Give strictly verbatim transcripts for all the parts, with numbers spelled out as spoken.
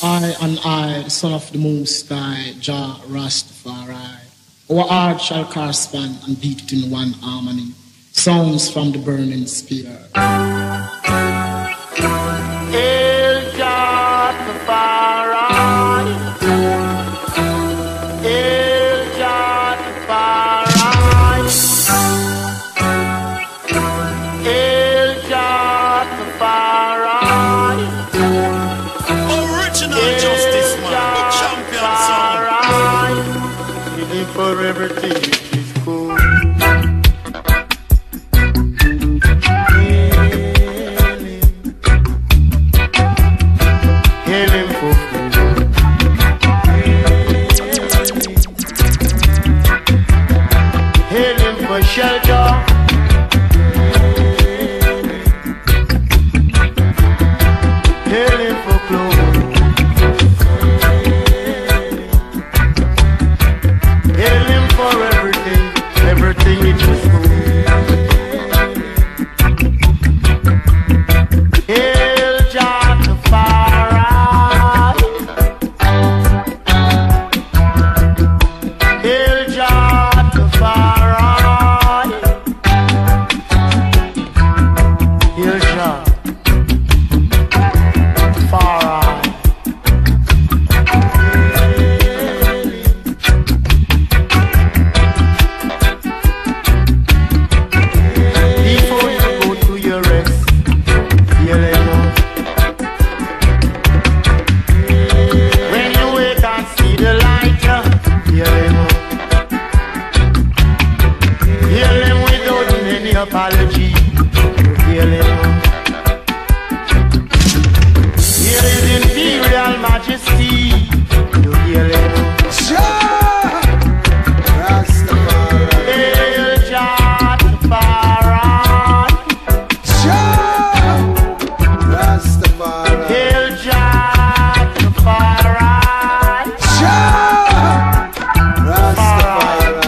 I and I, the son of the Most High, Jah Rastafari. Our heart shall correspond and beat it in one harmony. Sounds from the burning spear. El Rastafari. El Rastafari. El Rastafari. Original Justice Man, the champion sound. Living for everything which is cool. Hail him for food. Hail him for shelter. Hail him for clothes. Hail him for everything, everything which is good. Hail Jah Rastafari. Hail Jah Rastafari. Hail Jah Rastafari. Before you go to your rest, you let go. When you wake and see the light, you let go. Heal him without any apology. You let go. Heal his imperial majesty. You heal him. Hail Jah Rastafari. Hail Jah Rastafari.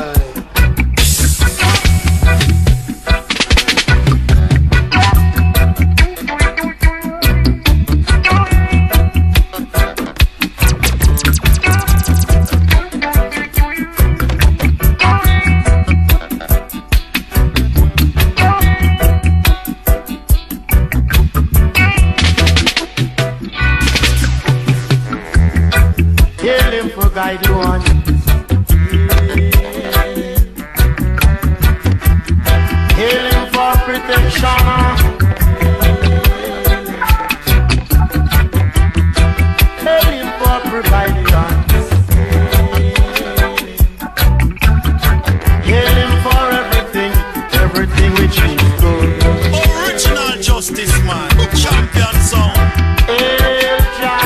Hail him for guide you on. Hail him for protection. Hail him for provision. Hail him for everything, everything which is good. Original Justice Man, the champion sound. Hail Jah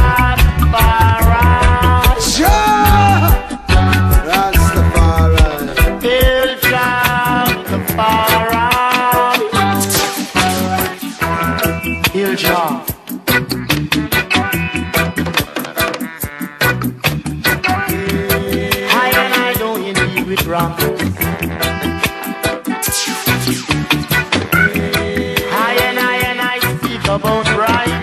Rastafari. Hail Jah Rastafari. Hail Jah. I and I don't indeed with wrong. I and I and I speak about right.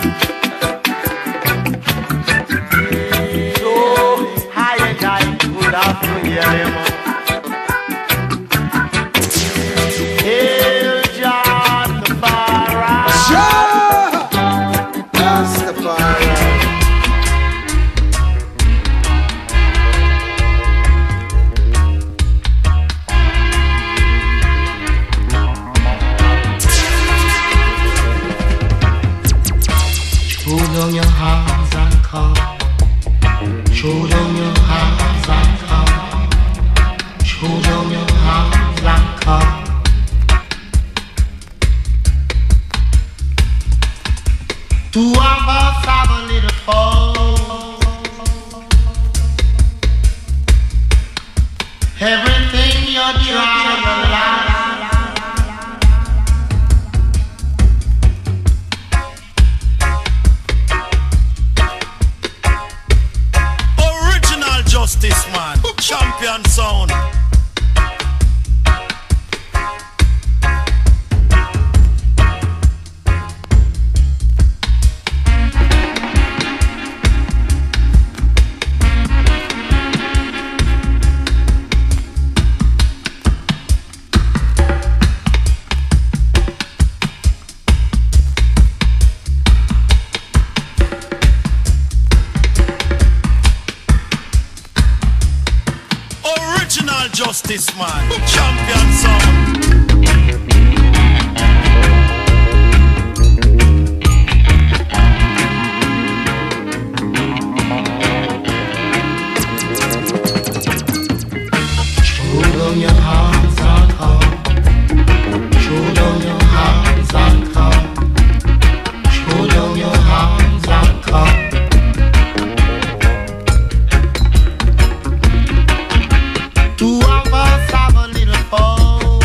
So I and I would have to hear him. Hail Jah Rastafari. Show down your hands and come. Show down your hands and come. Show down your hands and come. Two of us have a little fall. Everything you're trying to lie. Original Justice Man, champion sound. Justice man, champion sound. Throw down your hands and come. Throw down your hands and come. Throw down your hands and come. Two of us have a little fault.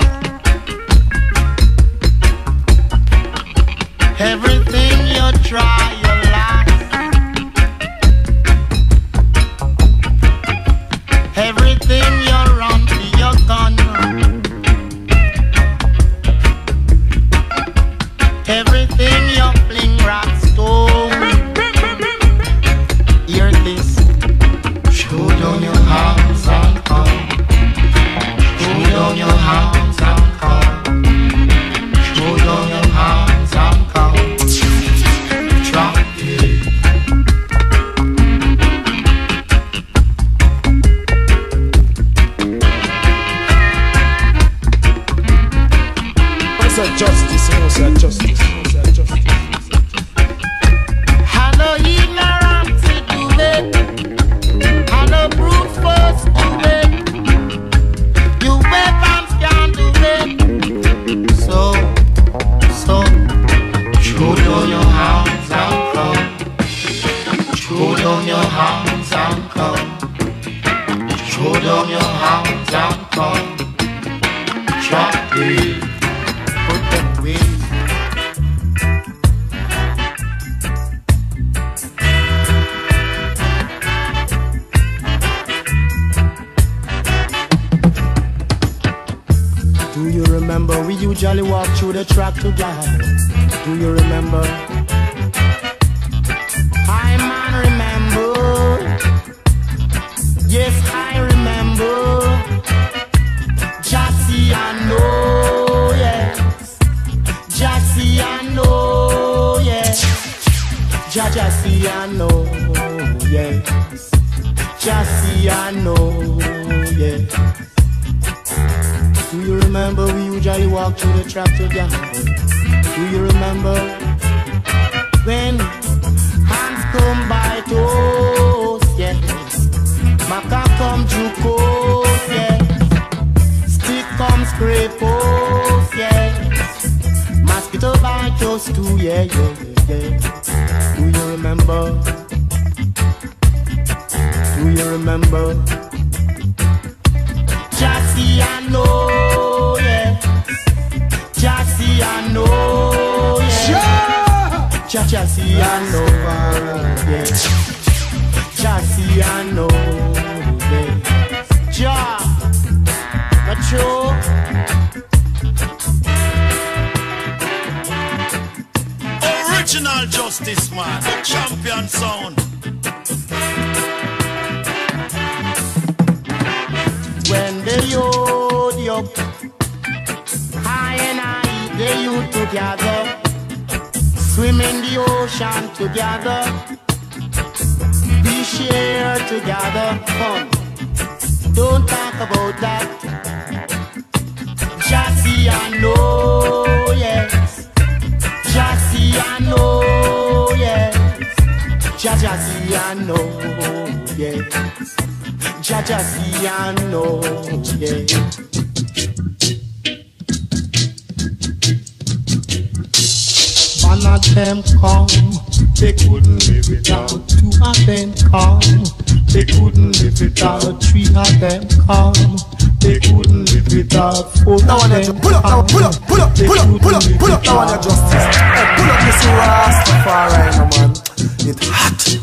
Everything you try, you last. Everything you run to your gun. Everything you fling rock stone. Hear this. Show down your hands and come. Show down your hands and come. Show down your hands and come. Drop it. What's that justice? What's that justice? What's that justice? I know ignorance to do it. I know brute force do it. Your weapons can't do it. So, so, throw down your hands and come. Throw down your hands and come. Throw down your hands and come. Drop it. Put them away. Do you remember we usually walk through the track together? Do you remember? I man remember. Yes, I remember. Jassy, I know, yes. Jassy, I know, yes. Jassy, I know, yes. Jassy, I know, yes. Do you remember we usually walk through the track together? Do you remember When hands come by toes, yes. Maca come through coast, yes. Stick come scrape post, yes. mosquito bite us too? Yeah, yeah, yeah, yeah. Do you remember? Do you remember? Jassy, I know, yes. Jassy, I know, yes. Cha Jassy, I know, yeah. Jassy, I know, yeah. Ja, macho. Original Justice man, champion sound. When they hold you up, I and I, they you together. Swim in the ocean together. We share together fun. Don't talk about that. Jassy, I know, yes. Jassy, I know, yes. Ja Jassy, I know, yes. Ja Jassy, I know, yes. One of them come, they couldn't live without. Two of them come, they couldn't live without. Three of them come, they couldn't live without. Four of them pull up, now, pull up, pull up, pull up, pull up, pull up, now on your justice. Hey, pull up this Rastafari, now, man. It's hot.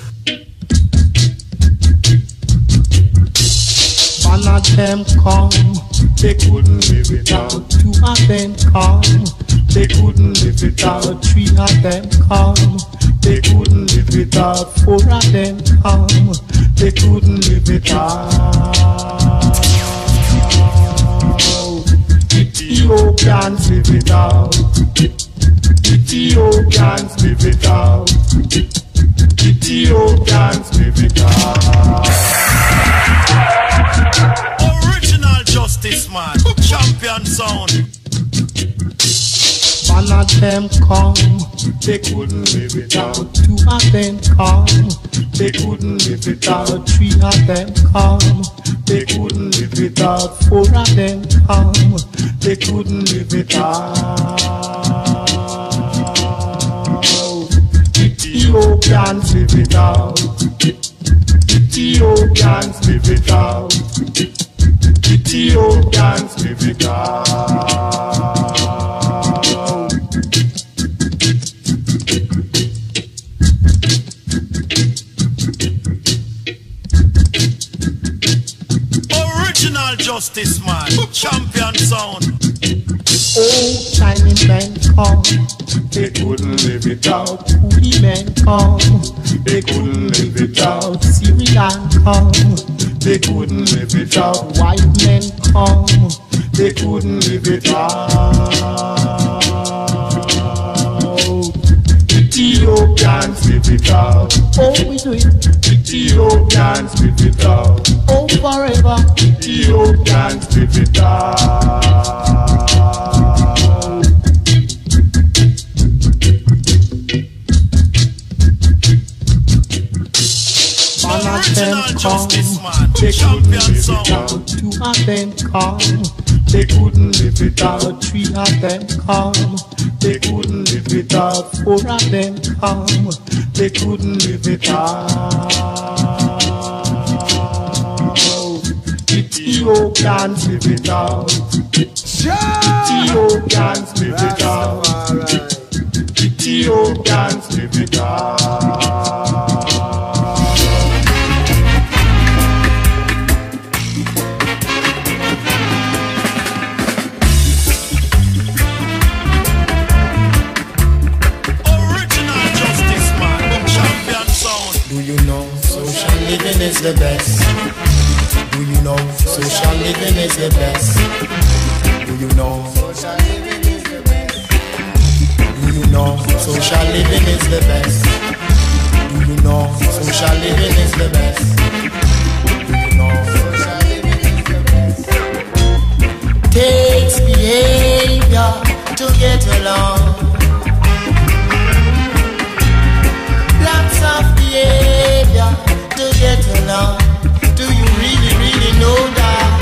One of them come, they couldn't live without. Two of them come, they couldn't live without. Three of them come, they couldn't live without. Four of them come, they couldn't live without. Ethiopians live without. Ethiopians live without. Ethiopians live without. Original of them come, they couldn't live without two of them come. They couldn't live without three of them come. They couldn't live without four of them come. They couldn't live without. Ethiopians live without. Ethiopians live without. Ethiopians live without. Original Justice Man, champion sound. Oh, Chinese men come, they couldn't live without. Coolie men come, they couldn't live without. Syrian come, they couldn't live without. White men come, they couldn't live without. Ethiopians live without. Oh, we do it. Ethiopians live without. Oh, forever. Ethiopians live without. Original Justice Man, they champion couldn't live sound. without two of them come. They couldn't live without three of them come. They couldn't live without four of them come. They couldn't live without. Ethiopians live without. Ethiopians live without. Ethiopians live without. Living is the best. Do you know social living is the best? Do you know social living is the best? Do you know social living is the best? Do you know social living is the best? Do you know social living is the best? Takes behavior to get along. Lots of behavior to get along. Do you really, really know that?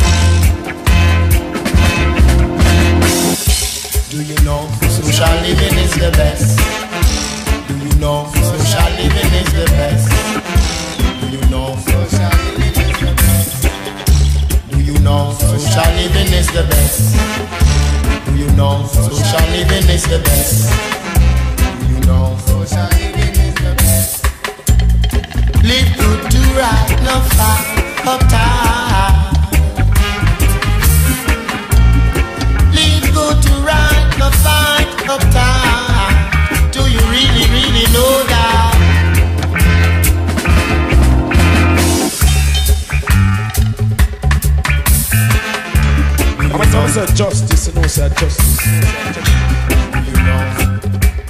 Do you know social living is the best? Do you know social living is the best? Do you know social living is the best? Do you know social living is the best? Do you know social living is the best? Do you know social living is the best? Live good to right, no fight, uptight. Live good to right, no fight, uptight. Do you really, really know that? I'm gonna tell you justice, you know, say justice. You know.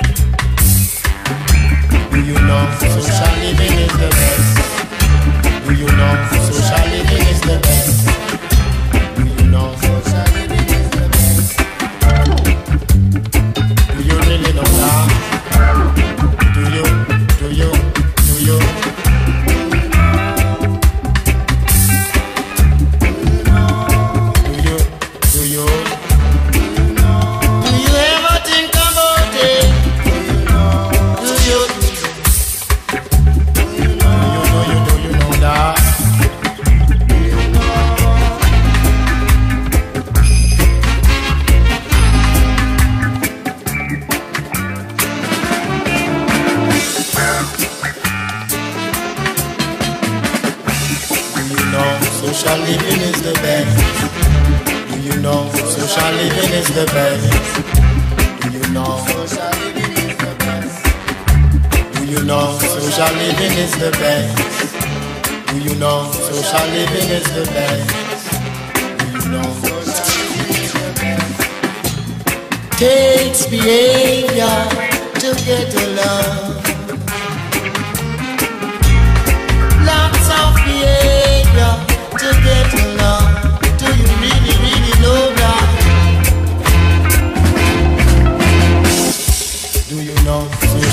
Do you know social living is the best? Do you know social living is the best? Do you know social living is the best? Do you really know that? Do you, do you, do you? Do you, do you? Do you ever think about it? Do you? Social living is the best. Do you know social living is the best? Do you know social living is the best? Do you know social living is the best? Do you know social living is the best? Do you know social living is the best? Takes behavior to get along. Lots of behavior to get along. Do you really, really know that?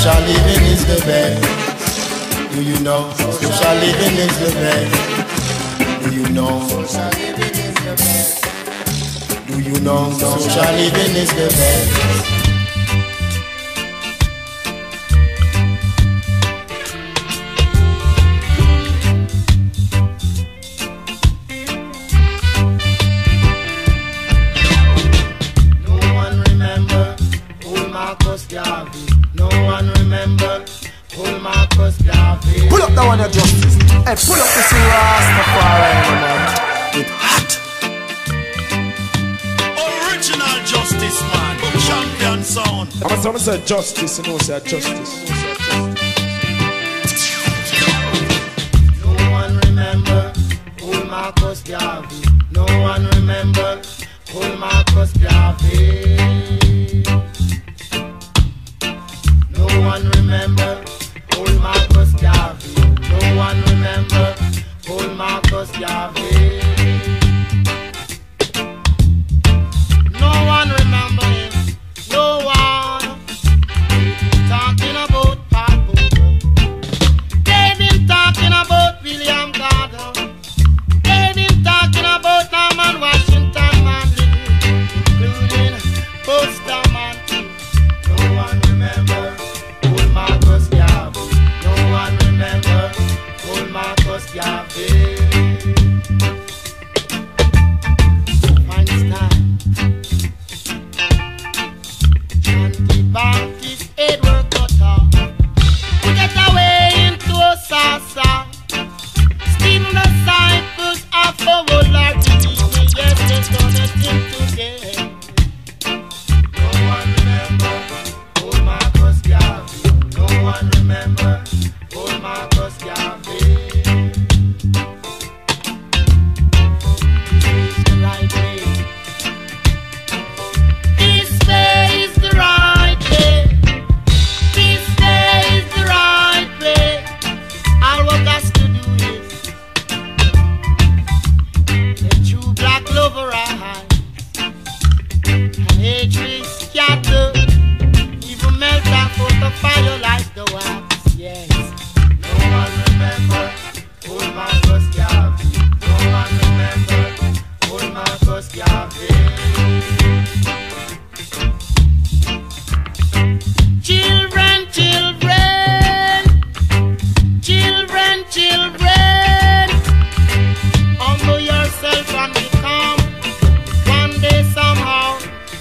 social living is the best. Do you know? Social living is the best. Do you know? Social living is the best. Do you know? Social living is the best. No one remember Paul Marcus Garvey. Pull up that one, your justice. Hey, pull up this Rastafari, man. It hot. Original justice, man. Champion sound. I'm gonna say justice, you know, say justice. No one remember Paul Marcus Garvey. No one remember Paul Marcus Garvey. No one remember Paul Marcus Garvey. No one remember Paul Marcus Garvey. No one remember him. No one. Talking about Paul Bogle. They've been talking about William Gordon. They've been talking about Norman Washington Manley, including Buster Manley. No one remember Paul Marcus Garvey. No one remember Paul Marcus Garvey. Einstein, John the Baptist, Edward Cutter, who get away into Osasa. Stephen the disciples of the whole Lord believe me, yes, they're gonna think together. No one remember Paul Marcus Garvey. No one remember Paul Marcus Garvey. This is the right way. This way is the right way. This way is the right way. All what has to do is let true black love arise and hatred scatter. Even melt off out the fire like the wax. Yes. No one remember Paul Marcus Garvey. No one remember Paul Marcus Garvey. Children, children, children, children, humble yourself and become one day somehow.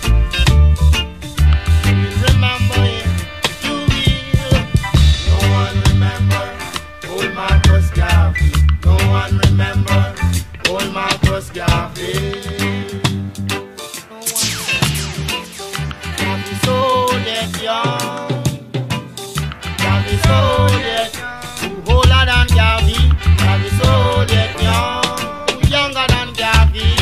You will remember him. You will. No one remember Paul Marcus Garvey. No one remember Paul Marcus Garvey. No one. Garvey so dead young. Garvey so dead. Who older than Garvey? Garvey so dead young. Who younger than Garvey?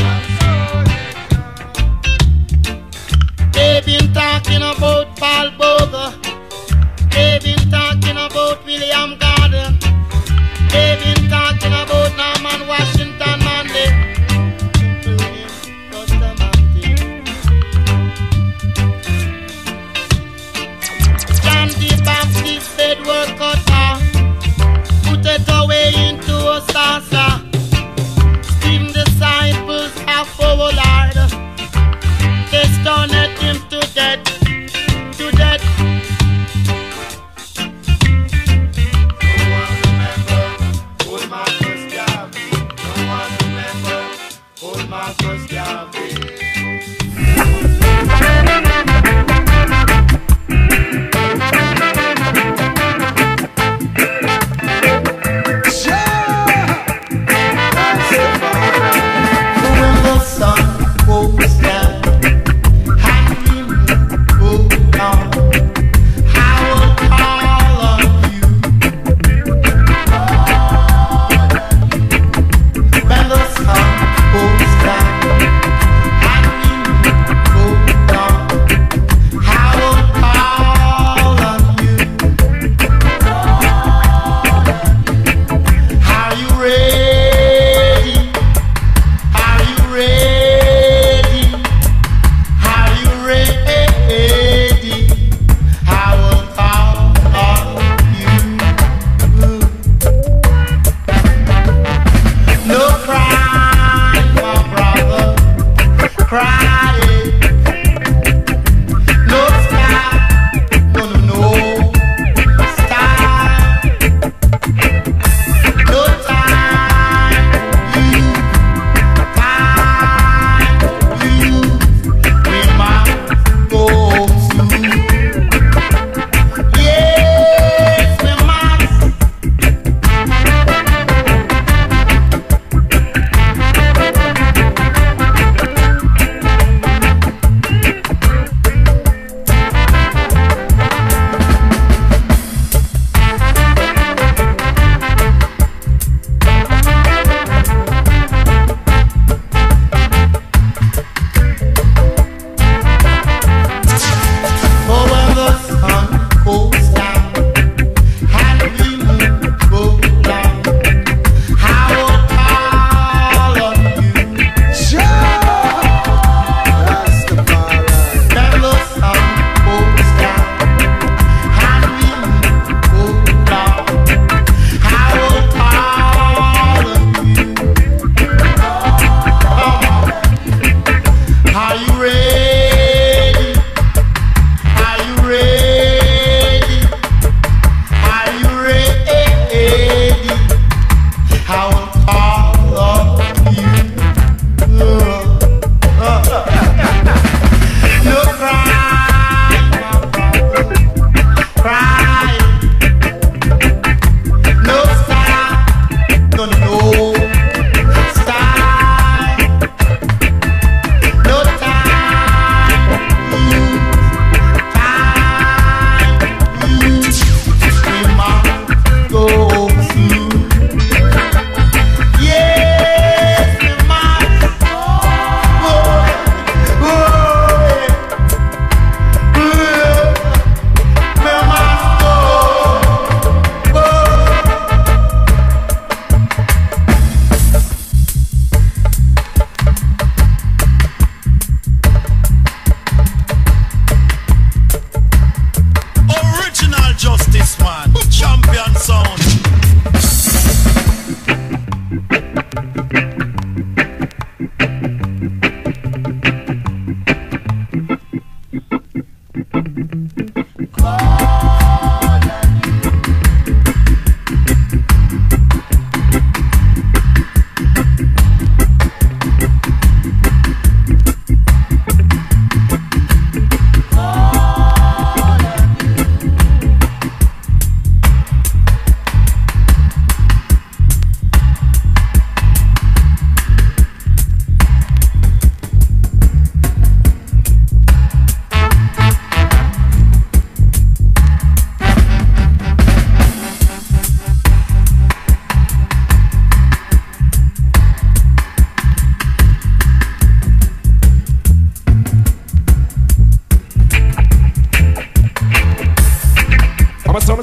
They've been talking about Paul Bogle. They've been talking about William Gordon. They've been talking about Norman Washington Manley, including Buster Manley. John the Baptist, Edward Cutter, put it away into Osasa. Stephen disciples of our Lord. They stoned him to death, to death. No one remember Paul Marcus Garvey. No one remember Paul Marcus Garvey.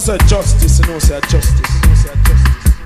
say justice, you know, say justice. You know, say justice.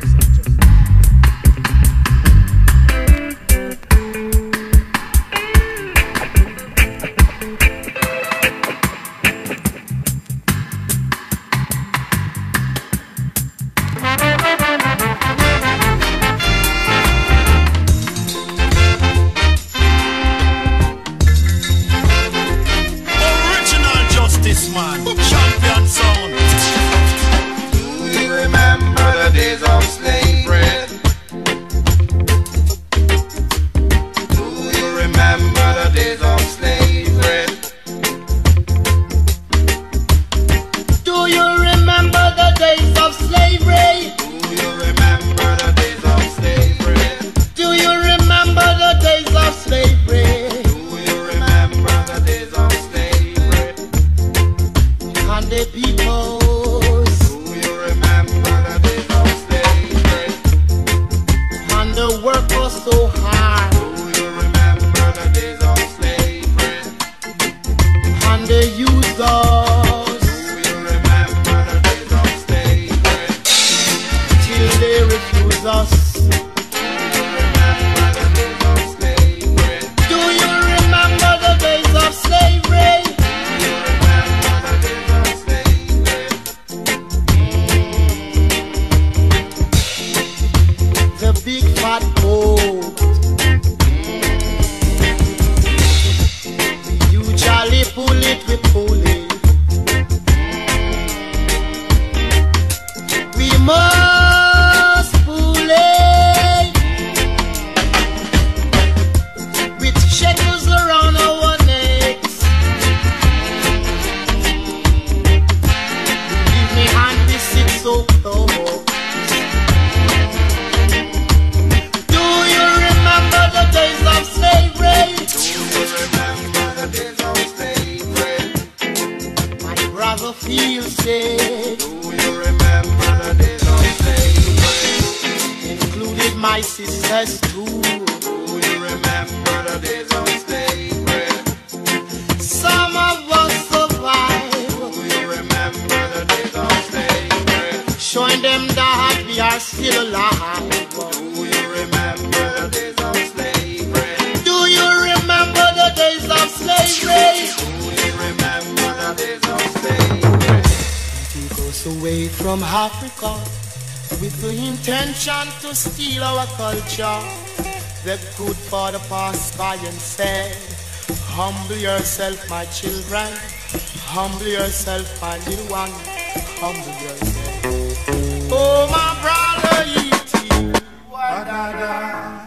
To steal our culture, they're good for the past by and said, humble yourself, my children, humble yourself, my little one, humble yourself. Oh, my brother, E T, wa-da-da.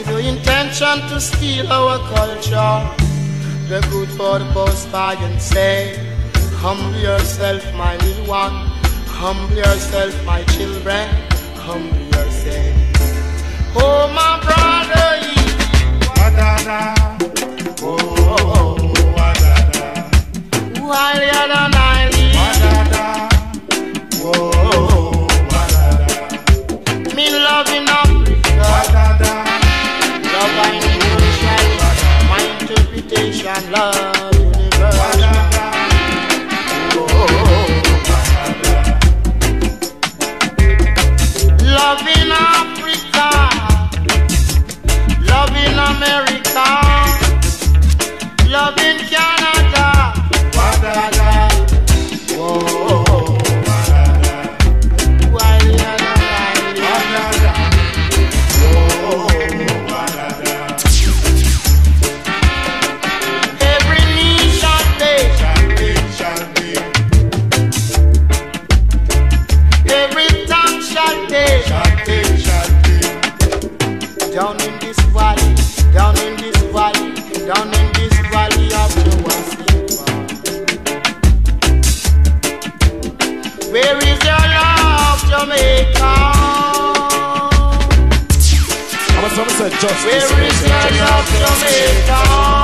with the intention to steal our culture. The good for the post by and say, humble yourself, my little one. Humble yourself, my children. Humble yourself. Oh, my brother, Wadada, oh, oh, oh, wadada, higher than I live. wadada, oh, oh, wadada, Me love in Africa. wadada, Love I universal. My interpretation, love universal. wadada, oh, oh, Love in Africa, love in America, love in Canada, wadada, oh, oh, wadada, while the other line. wadada, oh, wadada, Every knee shall bend, shall be, shall be, every tongue shall take. shall be, shall be, Down in this valley, down in this valley, down in this valley of Jawasima. Where is your love, Jamaica? I'm a son said justice. Where is your love, Jamaica?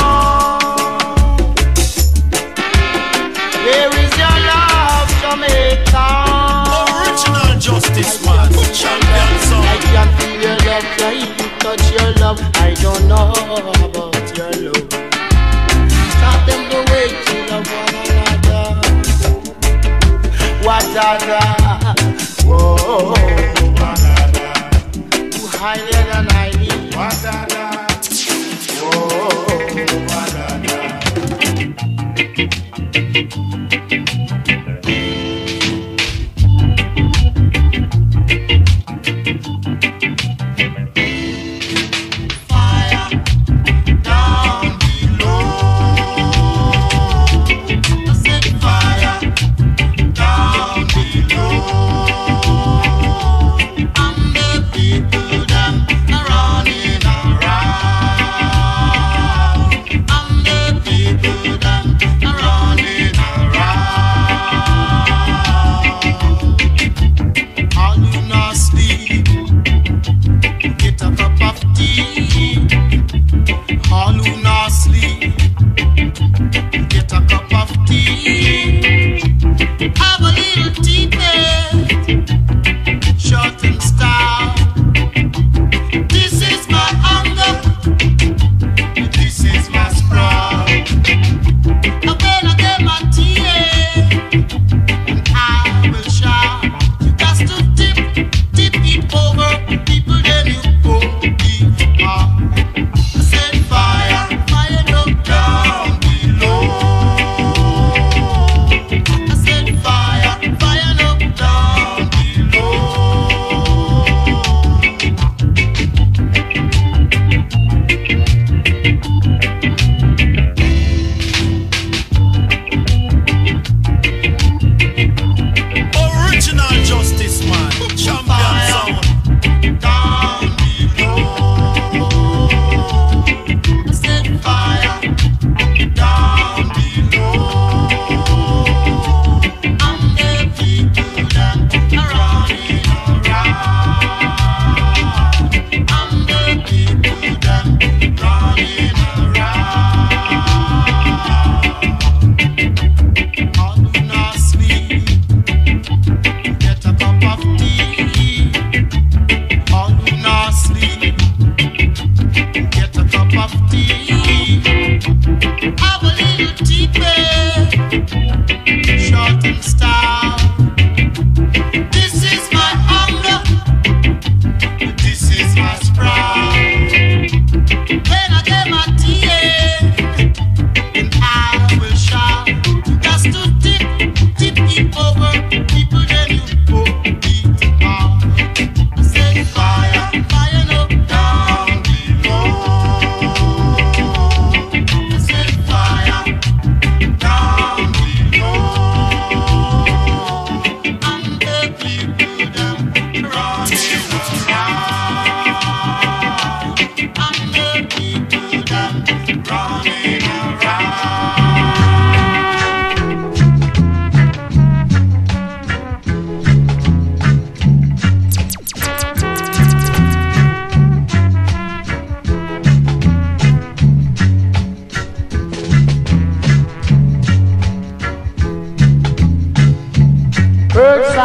Where is your love, Jamaica? Original Justice Man, champion I song. can feel your love, I can touch your love. I don't know about your love. Taught them the way to love one another. Wadada, oh, wadada, who higher than I live. wadada, oh, wadada. Fire down below. I said fire down below. And the people them are running around. And the people them are running around. All you not sleep. Get a cup of tea. All who not sleep. Get a cup of tea. Have a little tea bed. Short and stout. This is my hunger. This is my sprout. I'm gonna get my tea. And I will shout. You got to tip, tip it over. People then you won't be hard. I said fire, fire up down below.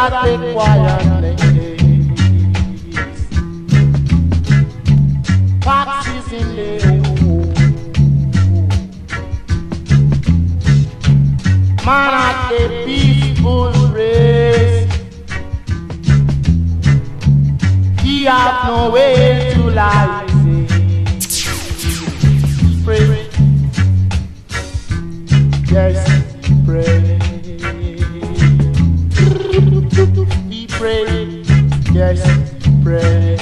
that the quietness. Foxes in the hole. Man at the peaceful race. He have no way to lie. Pray. Yes, pray. He pray. Yes, pray.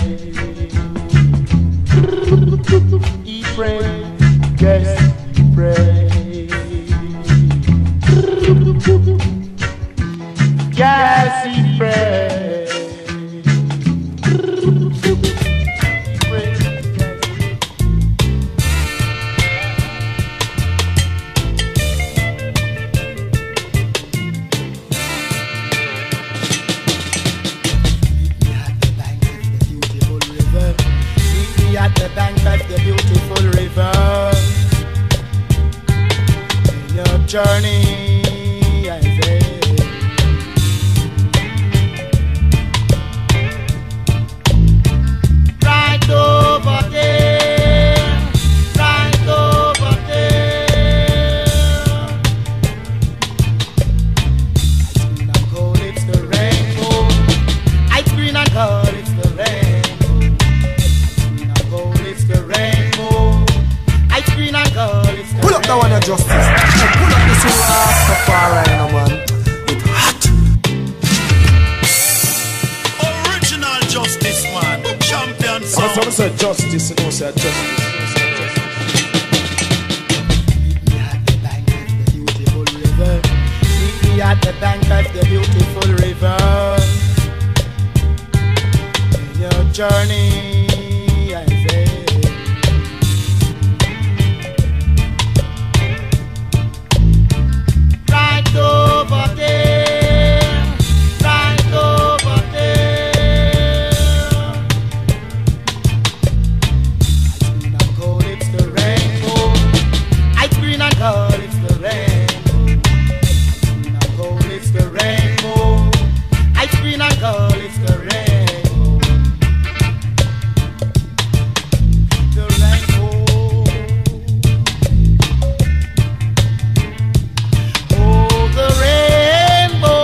He pray. Yes, pray. Yes, he pray. At the bank of the beautiful river, in your journey, I say, right over there, right over there. Ice green and gold, it's the rainbow. Ice green and gold, it's the rainbow. Pull up that one, your justice. Hey, pull up this Rastafari, no man. It's hot. Original justice, man. Champion sound. Someone said justice, you know, said justice. Meet me at the bank of the beautiful river. In your journey, I say, right over there, right over there. Ice green and gold, it's the rainbow. Ice green and gold, it's the rainbow. Ice green and gold, it's the rainbow. Ice green and gold, it's the rainbow. The rainbow. Oh, the rainbow.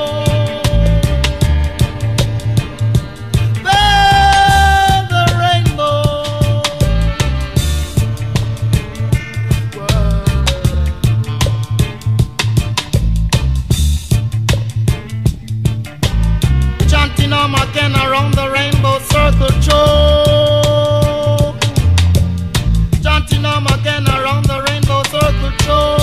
The, the rainbow. Whoa. Chanting on again around the rainbow circle choke. Chanting on again around the rainbow circle choke.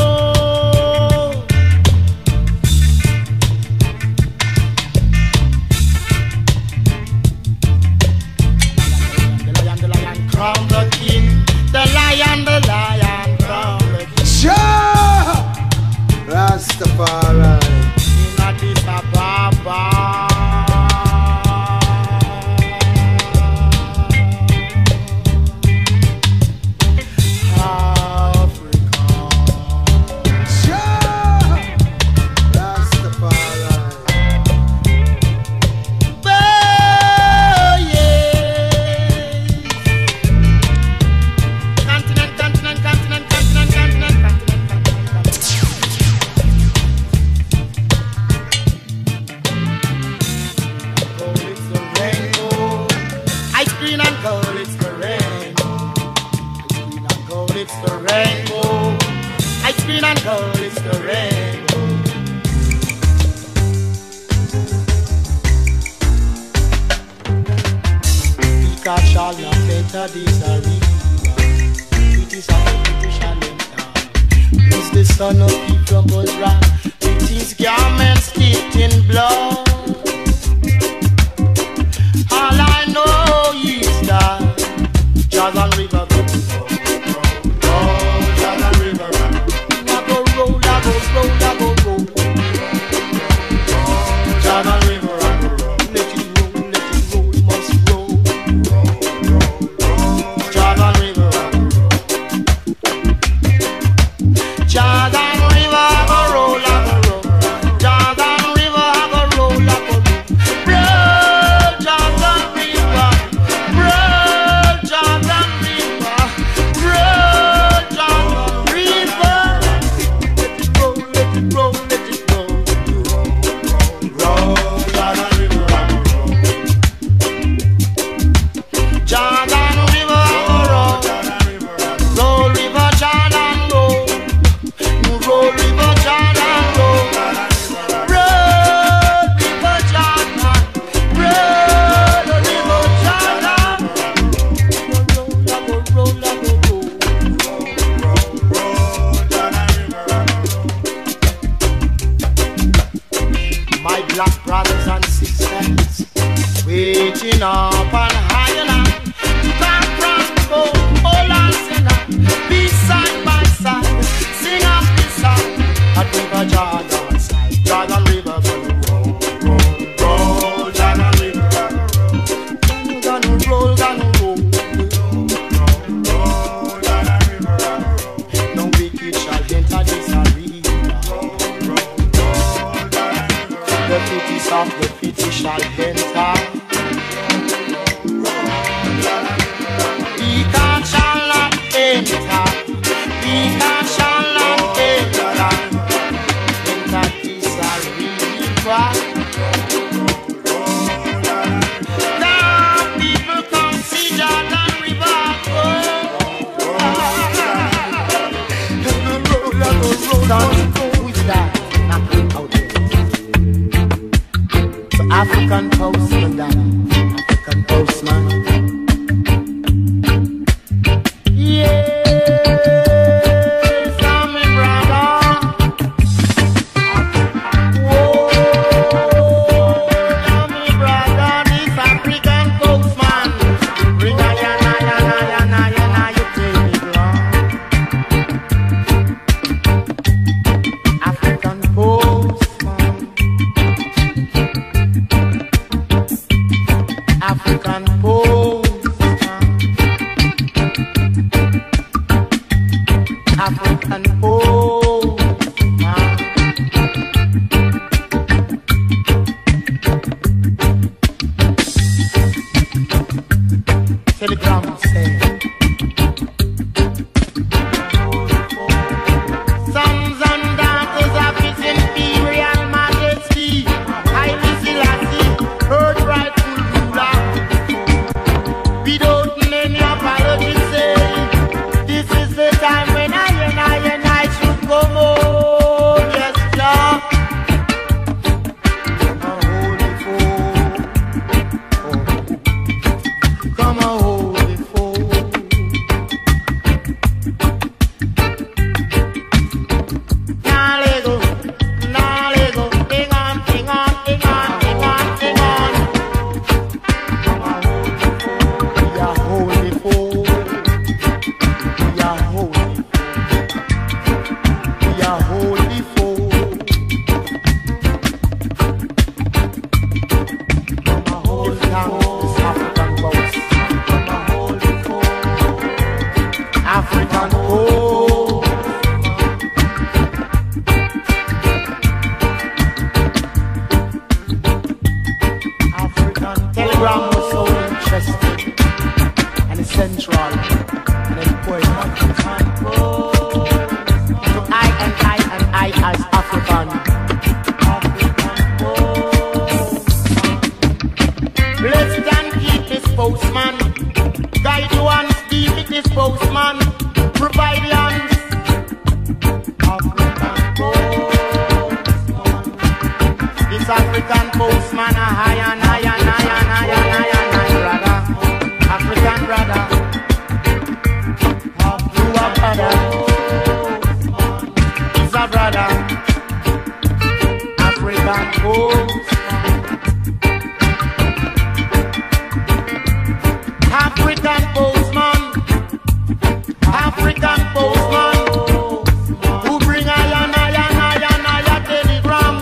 The lion, the lion, crown the king. The lion, the lion, crown the king. Sure! Rastafari. In Addis Ababa. Shall not enter this arena. It is a people shall enter. Is the son of the troubled wrath, with his garments dipped in blood. All I know is that Jordan River go roll, roll, Jordan River I go roll, I go roll, I go roll, roll, Jordan River. Jordan River, I go roll, I go roll. Jordan River, I go roll, I go roll. reaching up and higher now. Come from home, all our sinner, be side by side, sing up this song, at River Jordan side, Jordan River gonna roll, roll, roll, Jordan River gonna roll, gonna roll, roll, Jordan River gonna roll. No wicked shall enter this arena. The fittest of the fittest shall enter. He can shall not enter. He can shall not enter. Enter this arena. Now people come see Jordan River. Who is that? Knocking out there. African postman, Dada. African postman. Yes, I'm a brother. Whoa, I'm a brother. This African postman. Bring a yana, yana, yana, yana, you take it wrong. African postman. African postman, African postman, telegram says, sons and daughters of His Imperial Majesty, Haile Selassie, Earth rightful ruler. Without any apology, say, this is the time when I and I and I should come home. Yes, Jah. Come a holy fool. Now let go, now let go. Hang on, hang on, hang on, hang on, hang on. We are holy fool. We are holy. We are holy fool. Come a holy fool. This African boast. Come a holy fool. African fool. African telegram was so interesting and essential and important to I and I and I as African. Blessed and keep this postman, guide you and speak with this postman, provide lands. African postman, this African postman, a high and high and high and high and high and high, brother. African brother, you a brother, he's a brother. African postman, African postman, African postman, who bring iron, iron, iron, iron, telegram.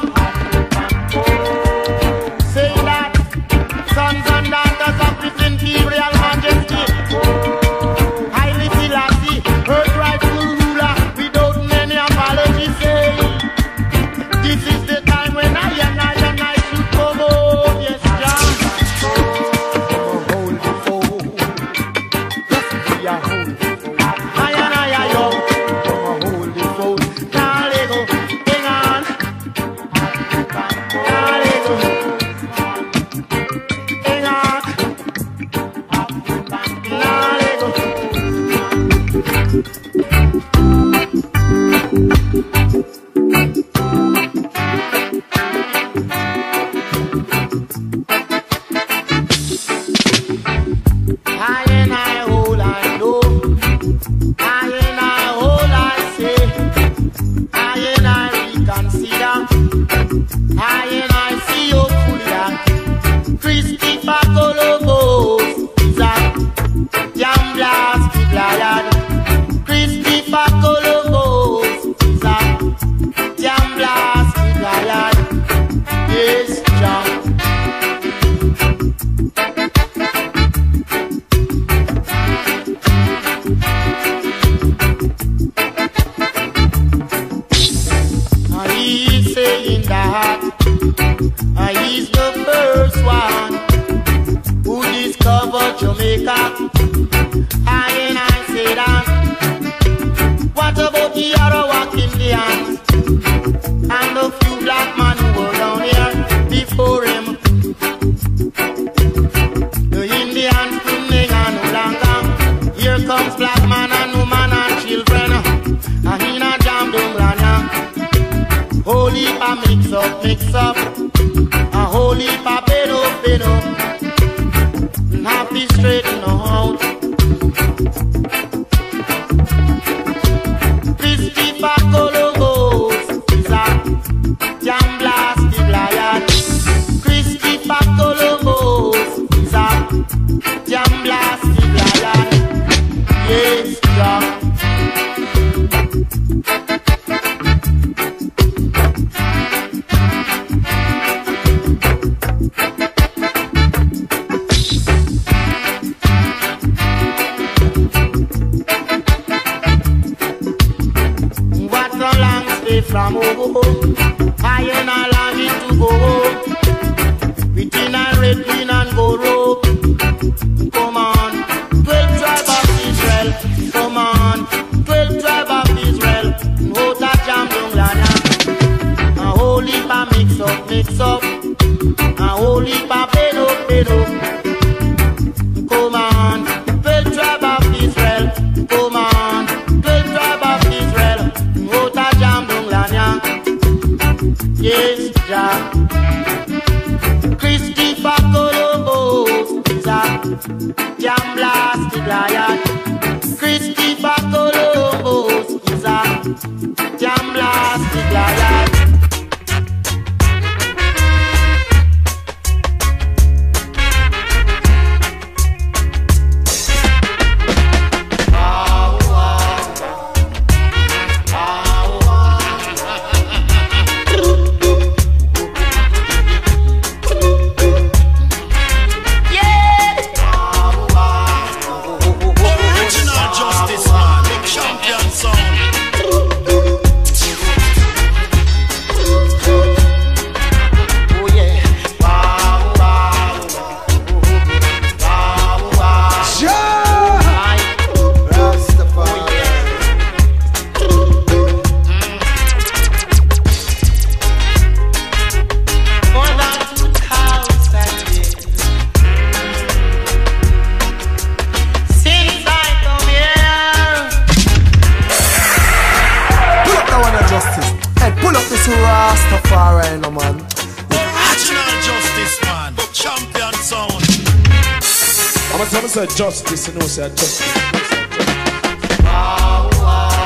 Say that, sons and daughters of His Imperial Majesty, Haile Selassie, Earth rightful ruler, without any apology, say, this is the time when I and I and I should come home. Yes, Jah. Holy fool. Yes, we are holy fool. I and I are young. Holy fool. Now let go. Hang on. Now let go. Hang on. Now let go. I and I all I know, I and I all I say, I and I reconsider, I and I see you fully. Christopher Colombo. From home, I and I longing to go home. With in and red, green and go rope. Come on, twelve tribe of Israel. Come on, twelve tribe of Israel. Out of jam down lana. A whole heap of mix up, mix up. A whole heap of bed up, bed up. Come on, twelve tribe of Israel. Come on, twelve tribe of Israel. Out of jam down lana. Yes, Jah. Christopher Columbus is a jam blasted lion. Christopher Columbus is a jam blasted lion. Rastafari, no man. Original justice, man. Champion sound. I'm gonna tell me say justice, you know, say justice. Wow, wow.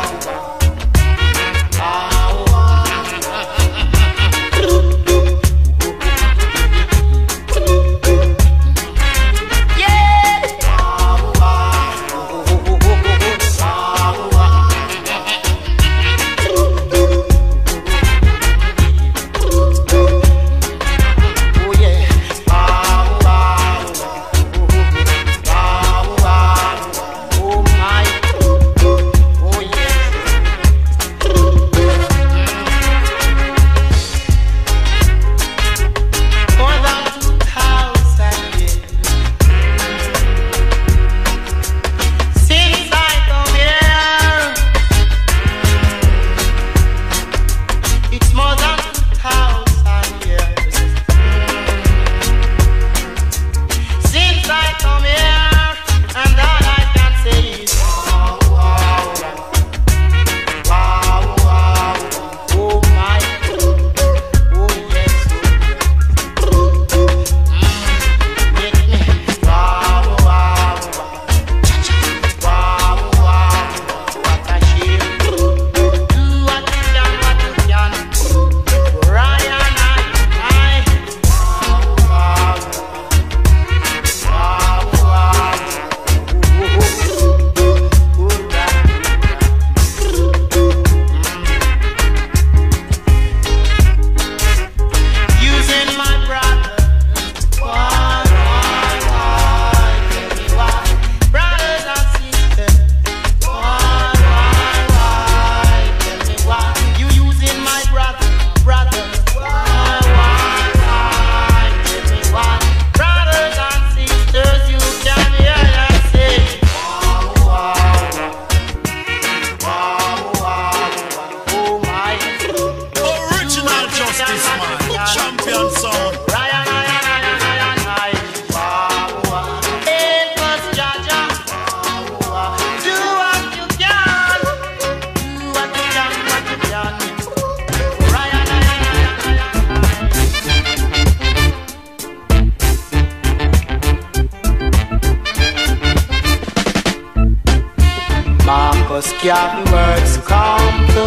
Marcus Garvey words come to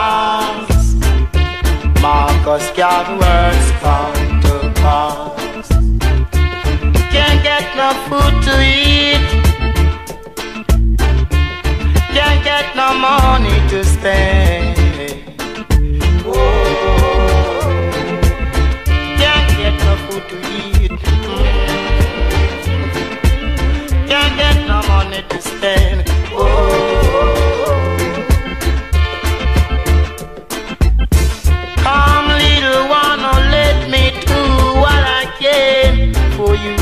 pass. Marcus Garvey words come to pass. Can't get no food to eat. Can't stand. Oh, can't get no food to eat. Can't get no money to spend. Oh, come little one, oh, let me do what I can for you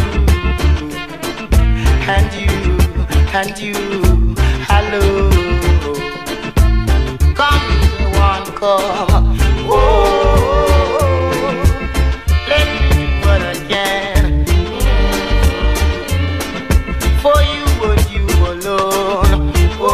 and you and you. Hello, come little one, come. Oh, let me do what I can for you and you alone. Oh,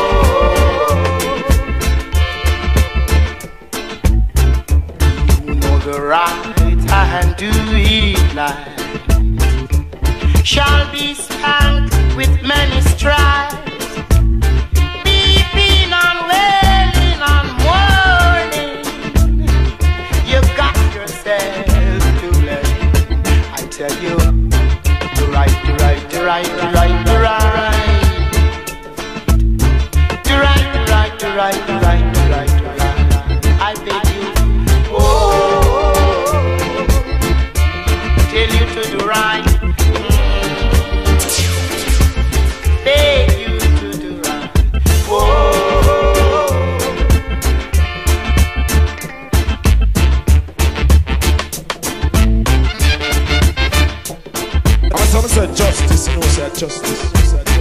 you know the right hand do it like shall be spanked with many stripes, beeping and wailing and mourning. You got yourself to blame. I tell you, the right, the right, the right, the right, the right, the right, the right, the right, the right, the right, the right. I beg you, oh, tell you to do right. Beg you to do right. Oh, I'm gonna say justice, you know, say justice. Say justice.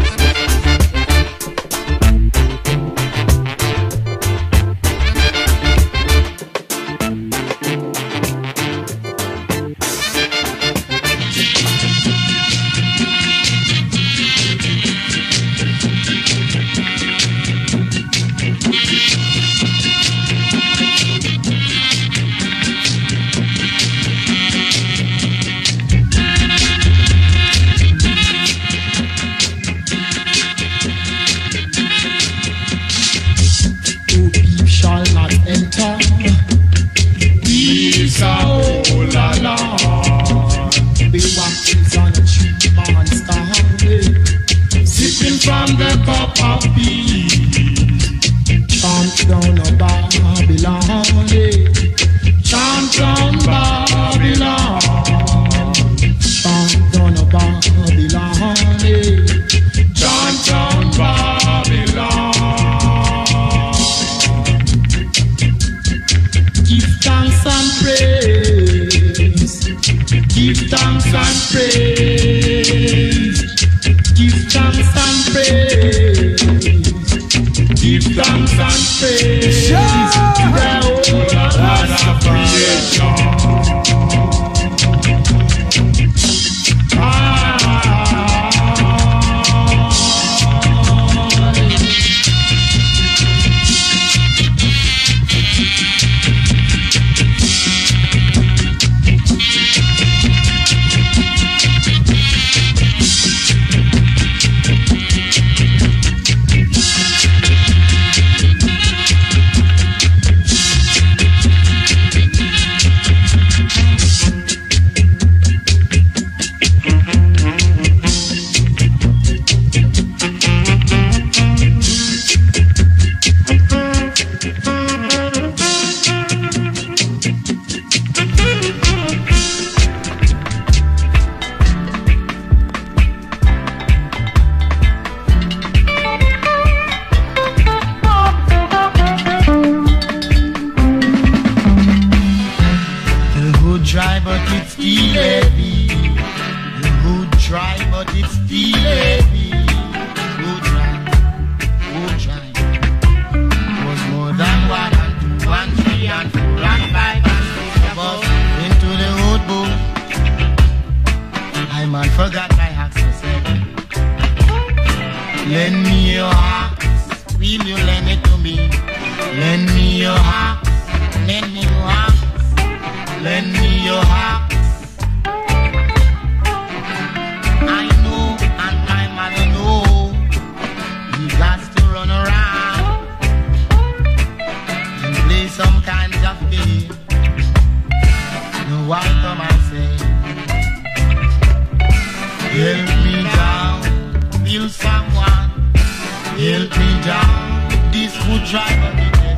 Help me down, feel someone. Help me down, this would drive me.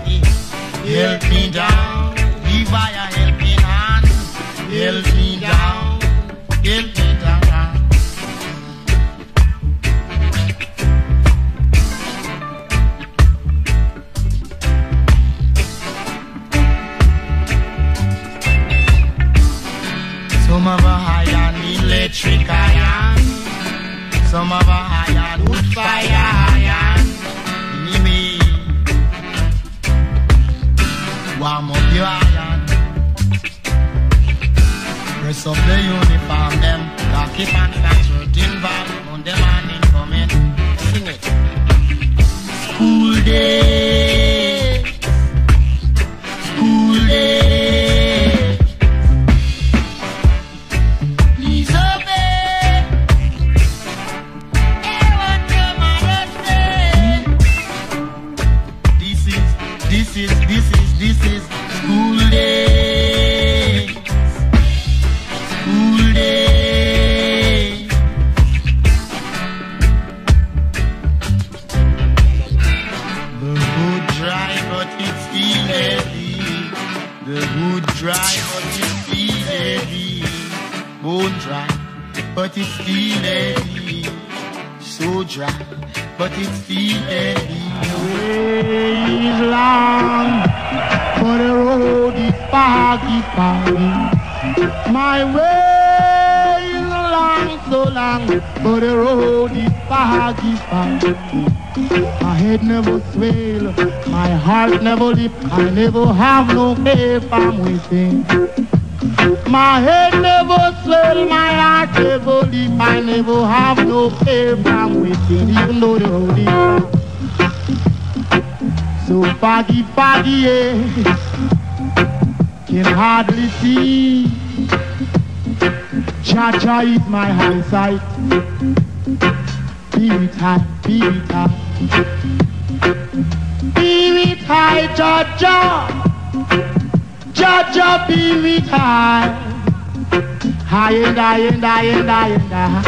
Faggy, help me down. Give I a helping hand. Help me down. Help me down. Some of a iron electric iron. Some of a iron wood fire iron. Anyway, warm up your iron. Press up the uniform, them cocky pants and shirt involved. On the morning coming, sing it. School day, school day. Please obey. Hear what your mother say. This is, this is, this is, this is school day. School day. The good dry, but it's still heavy. The good dry, but it's still heavy. Bone dry, but it's still heavy. So dry, but it's still heavy. The way is long, but the road is foggy, foggy. My way is long, so long, but the road is foggy, foggy. My head never swell, my heart never leap, I never have no fear from within. My head never swell, my heart never leap, I never have no fear from within, even though the road is long. So foggy, foggy, yeah, can hardly see. Cha-cha is my high sight. Be it high, be it high. Be it high, cha-cha. Cha-cha, be it high. High and high and high and high and high.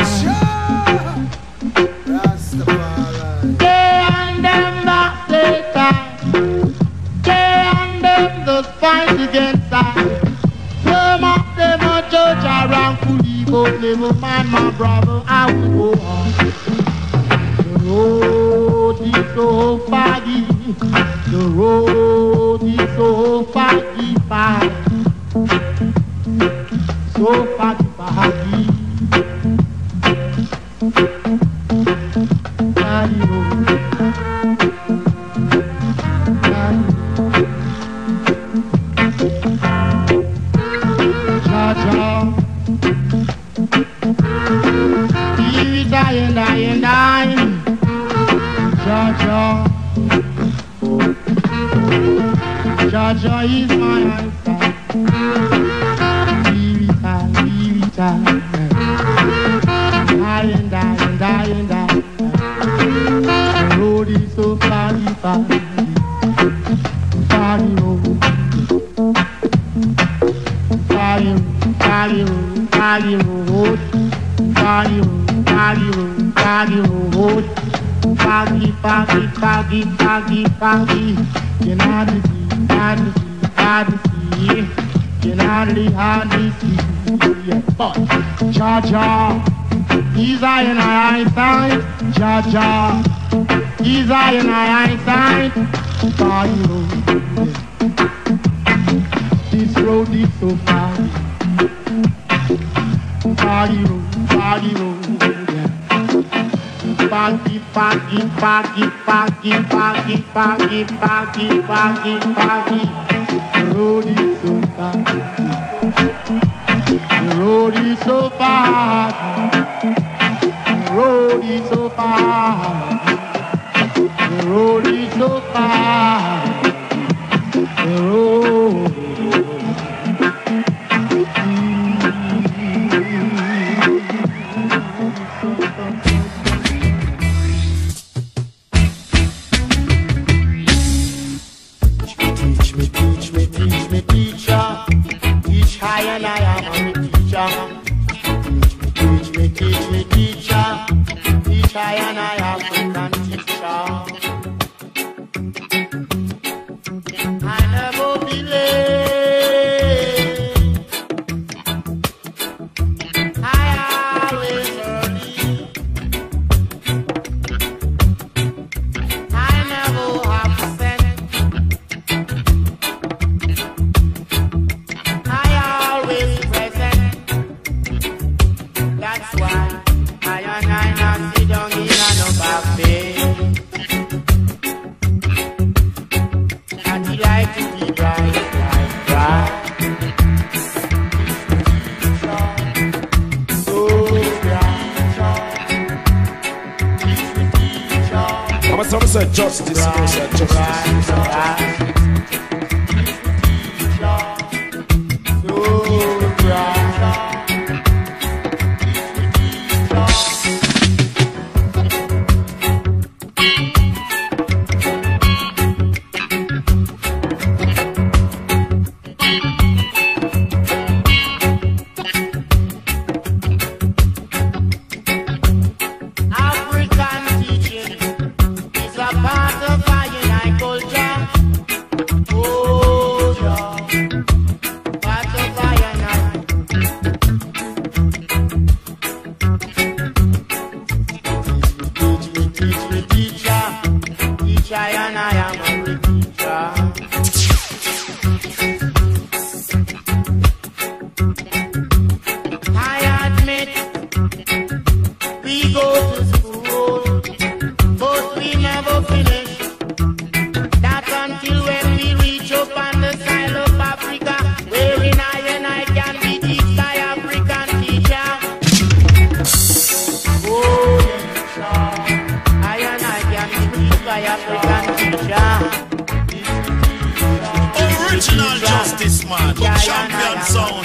Day and them that say time. Day and them the fight against time. Some of them are judge around fully, but never mind my brother, I will go on. The road is so foggy, the road is so foggy, foggy, so foggy, foggy. Foggy road. Dying, dying, dying, Jaja, Jaja is my answer. Leave it out, leave it out. Dying, dying, dying, dying. The road is so foggy, foggy, foggy road, foggy, foggy road, foggy road, foggy road. Foggy road, foggy road, foggy, foggy, foggy, foggy, foggy. Can hardly see, hardly see, hardly see. Can hardly, hardly see. But Jaja, he's eye and eye sight. Jaja, he's eye and eye sight. Foggy road, this road is so foggy. Foggy road, foggy road. Foggy, foggy, foggy, foggy, foggy, foggy, foggy, foggy, foggy. The road is so foggy. The road is so foggy. The road is so foggy. The road is so foggy. The road. Teach me, teach me, teacher. Teach I and I African teacher. justice, you know, say justice. Original justice man, champion sound.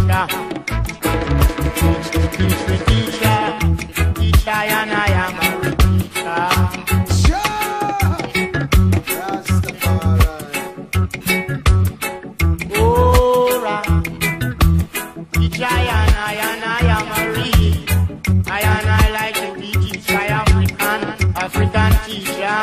African teacher,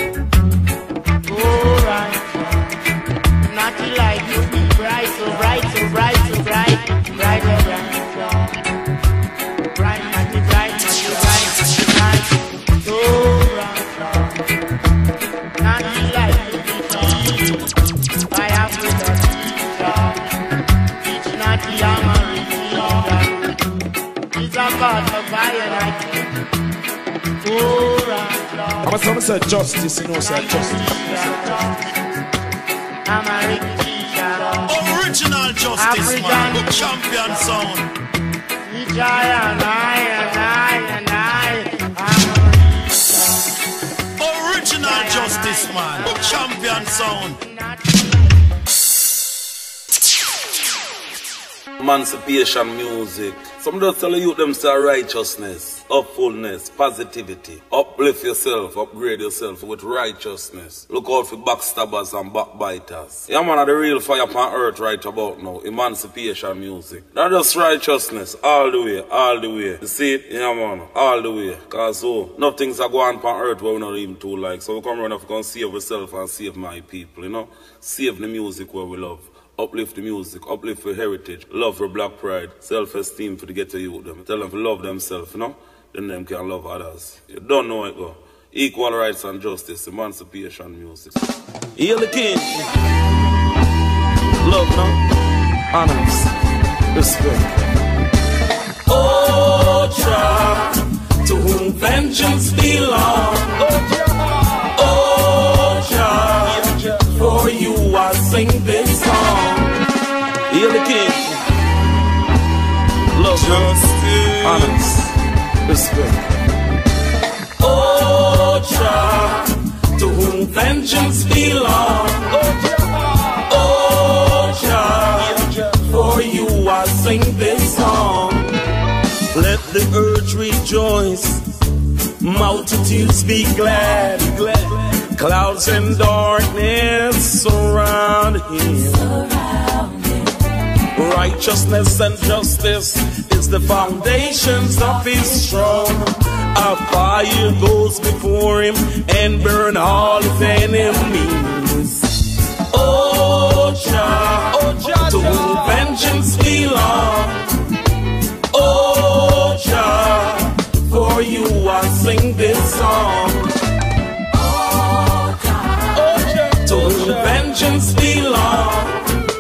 alright. Naughty like you be bright, so bright, so bright, so bright, bright, so bright, bright, naughty, bright, naughty, bright, naughty, bright, so bright. Naughty like you be teach, by African teacher, teach naughty, I'm a reader. It's a part of violence. I'm a son say justice, you know, say justice. Original justice African man, champion sound. Original justice man, champion sound. Emancipation music. Some just tell you them say righteousness, upfulness, positivity. Uplift yourself, upgrade yourself with righteousness. Look out for backstabbers and backbiters. Yeah man, the real fire upon earth right about now. Emancipation music. Not just righteousness, all the way, all the way. You see it? Yeah man, all the way. Cause so, no things are going on earth where we're not even too like. So we come around and we can save ourselves and save my people, you know. Save the music where we love. Uplift the music, uplift for heritage, love for black pride, self-esteem for the ghetto youth. Them. Tell them to love themselves, you know? Then them can love others. You don't know it, go. Equal rights and justice, emancipation music. Hail the king. Love, no? Honors. Respect. Oh, Jah, to whom vengeance belongs. Oh, Jah, for you I sing this song. Hail the king. Love, justice, honors, respect. Oh, Jah, to whom vengeance belongs. Oh, Jah, for you I sing this song. Let the earth rejoice, multitudes be glad, glad. Clouds and darkness surround him. Righteousness and justice is the foundations of his throne. A fire goes before him and burn all his enemies. Oh Jah, oh Jah, to whom vengeance belongs. Oh Jah, for you I sing this song. To whom vengeance belongs.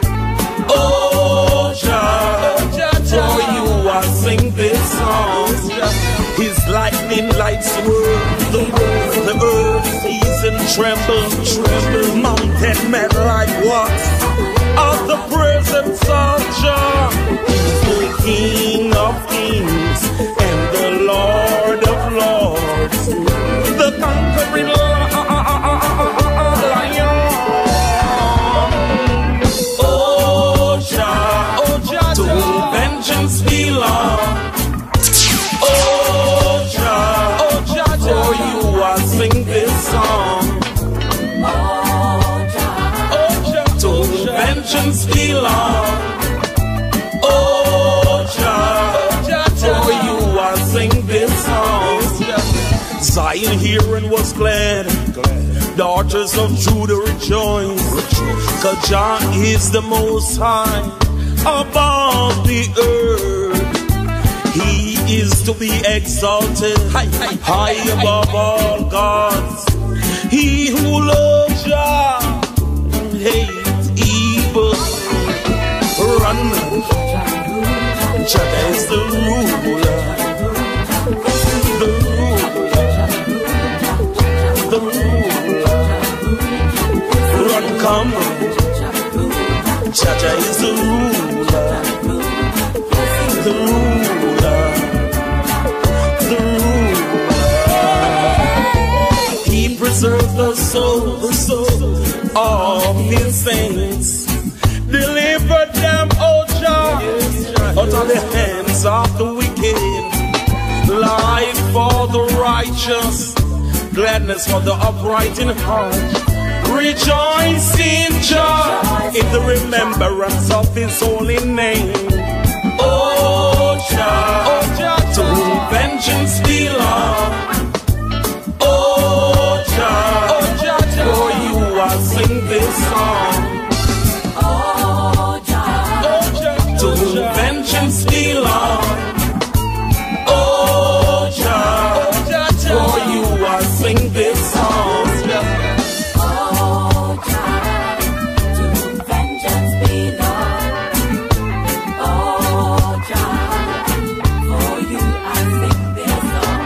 Oh Jah, for you I sing this song. His lightning lights the world, the world, the earth sees and tremble, tremble. Mountain melt like what? Of the presence of Jah. He's the King of kings and the Lord of lords, the conquering Lord. vengeance belong. Oh, Jah, for you I sing this song. Zion hearing was glad, daughters of Judah rejoice, cause Jah is the most high above the earth. He is to be exalted high above all gods. He who loves Jah hates evil. Run, Jah is the ruler, the ruler, the ruler. Run, come, Jah is the ruler, the ruler, the ruler. He preserves the soul, the soul of his saints. Deliver them, oh Jah, out of the hands of the wicked. Life for the righteous, gladness for the upright in heart. Rejoice in Jah in the remembrance of his holy name. Oh Jah, oh Jah, to whom vengeance belong. Oh Jah, oh Jah, for you I sing this song. To whom vengeance belong. Oh Jah, for you I sing this song. Oh Jah, to whom vengeance belong. Oh Jah, for you I sing this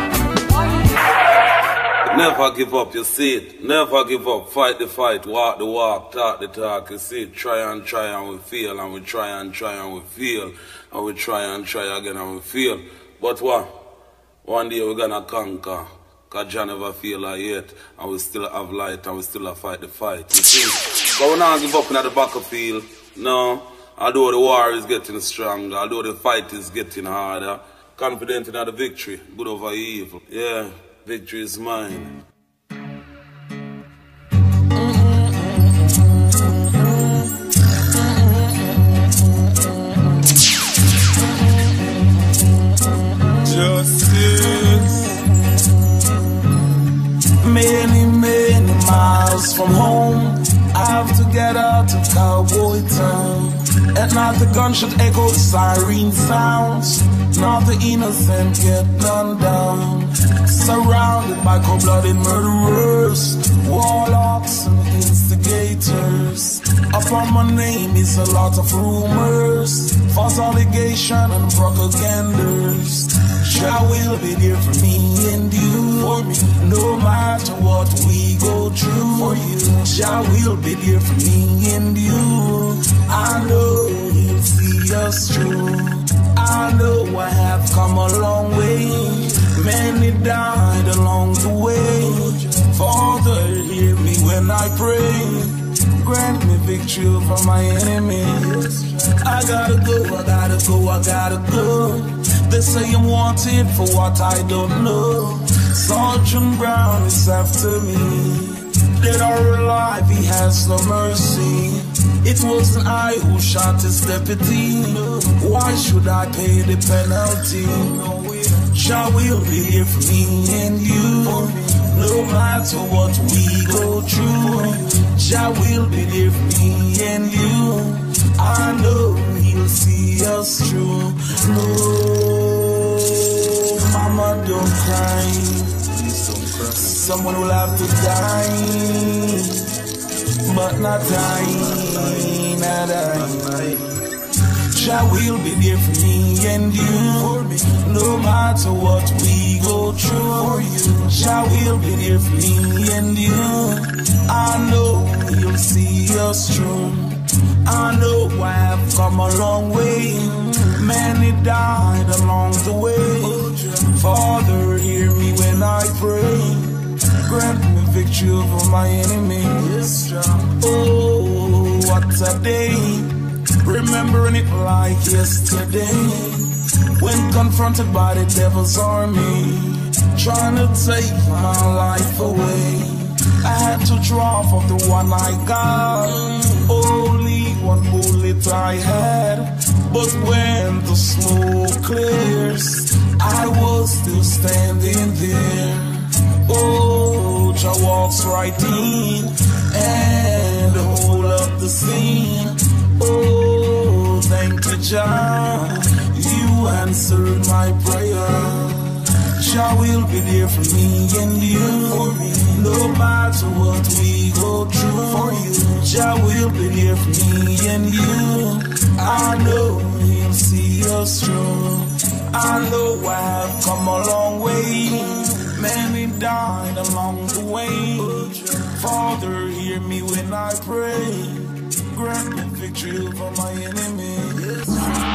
song. Never give up, you see it. Never give up. Fight the fight, walk the walk, talk the talk, you see it. Try and try and we fail, and we try and try and we fail, and we try and try again and we fail. But what? One day we're gonna conquer. Cause Jah never fail like yet, and we still have light, and we still have fight the fight, you see. But we not give up in the battlefield, no. Although the war is getting stronger, although the fight is getting harder, confident in the victory, good over evil. Yeah, victory is mine. Justice. Many, many miles from home, I have to get out to Cowboy Town. At night the gun should echo the siren sounds. Not the innocent get gunned down. Surrounded by cold-blooded murderers, warlocks and instigators. Upon my name is a lot of rumors, false allegation and propagandas. Jah will be there for me and you, for me, no matter what we go through. For you, Jah will be there for me and you. I know He'll see us through. I know I have come a long way. Many died along the way. Father, hear me when I pray. Grant me victory over my enemies. I gotta go, I gotta go, I gotta go. They say I'm wanted for what I don't know. Sergeant Brown is after me. Dead or alive, he has no mercy. It wasn't I who shot his deputy. Why should I pay the penalty? Jah will be here for me and you. No matter what we go through, Jah will be there for me and you. I know He'll see us through. No, Mama, don't cry. Someone will have to die, but not die, not die. Jah will be there for me and you. No matter what we go through, Jah will be there for me and you. I know He'll see us through. I know I have come a long way. Many died along the way. Father, hear me when I pray. Grant me victory over my enemies. Oh, what a day. Remembering it like yesterday. When confronted by the devil's army, trying to take my life away, I had to draw from the one I got. Only one bullet I had, but when the smoke clears, I was still standing there. Oh, Jah walks right in and hold up the scene. Oh, thank you, Jah, you answered my prayer. Jah will be there for me and you, no matter what we go through. For you, Jah will be there for me and you. I know He'll see us through. I know I have come a long way. Many died along the way. Father, hear me when I pray. Grant me victory over my enemies.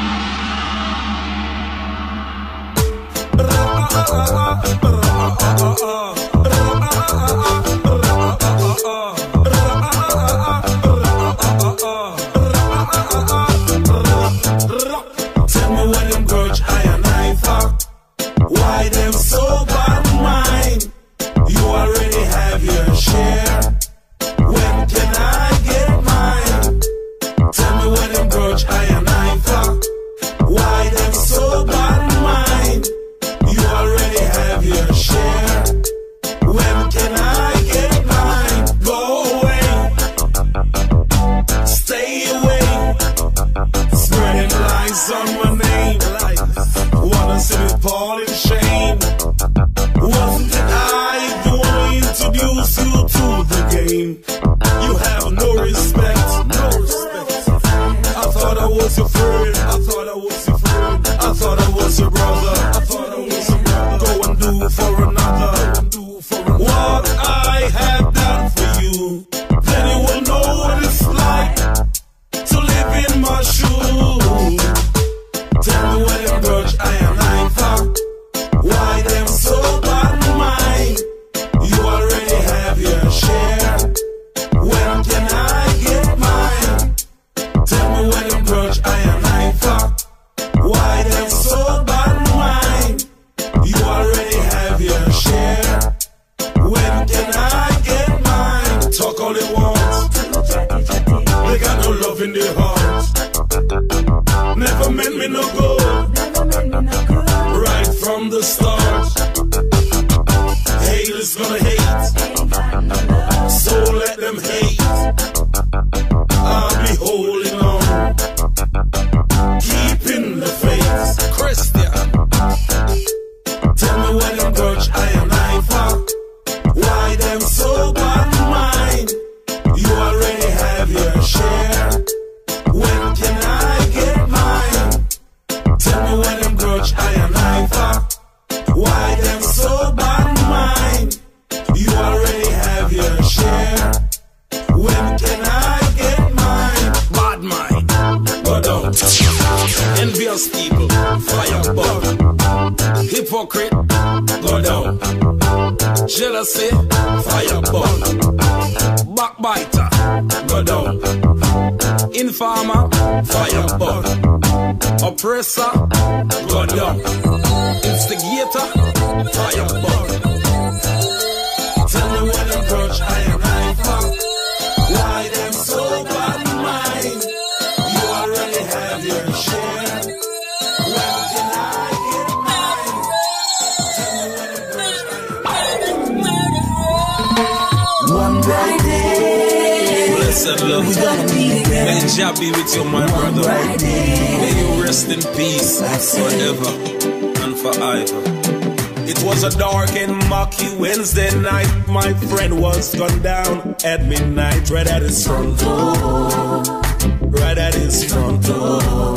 Tell me when them grudge I and I fuck. Why them so bad mind? You already have your share. When can I get mine? Tell me when them grudge I and I fuck. Why them so bad mind? You already have your share. When can I get mine? Go away, stay away, spreading lies on my name. Wanna see me fall in shame? Wasn't it I the one who introduced you to the game? You have no respect, no respect. I thought I was your friend, I thought I was your friend, I thought I was your brother, I thought I was your brother. Go and do for another, do for another. What I have done for you, then you will know what it's like to live in my shoes. Tell me when them grudge I and I fuck. Why them so bad mind? You already have your share. When can I get mine? Tell me when them grudge I and I fuck. Why them so bad mind? You already have your share. When can I get mine? Talk all they want. They got no love in their heart. Never meant me no good. Right from the start. Haters gonna hate, so let them hate. I'll be holding on, keeping the faith. Christian, tell me when them grudge I and I fuck. Why them so bad mind? You already have your share. When can I get mine? Tell me when them grudge I and I fuck. Why them so bad mind? You already have your share. When can I get mine? Bad mind, go down. Envious people, fire burn. Hypocrite, go down. Jealousy, fire burn. Backbiter, go down. Informer, fire burn. Oppressor, go down. Instigator, fire burn. Tell me when them grudge I and I fuck. Why them so bad mind? You already have your share. When can I get mine? Tell me when them grudge I and I fuck. One bright day, blessed love, we gonna meet again. May Jah be with you, my brother. May you rest in peace forever and forever. It was a dark and murky Wednesday night. My friend was gunned down at midnight, right at his front door. Right at his front door.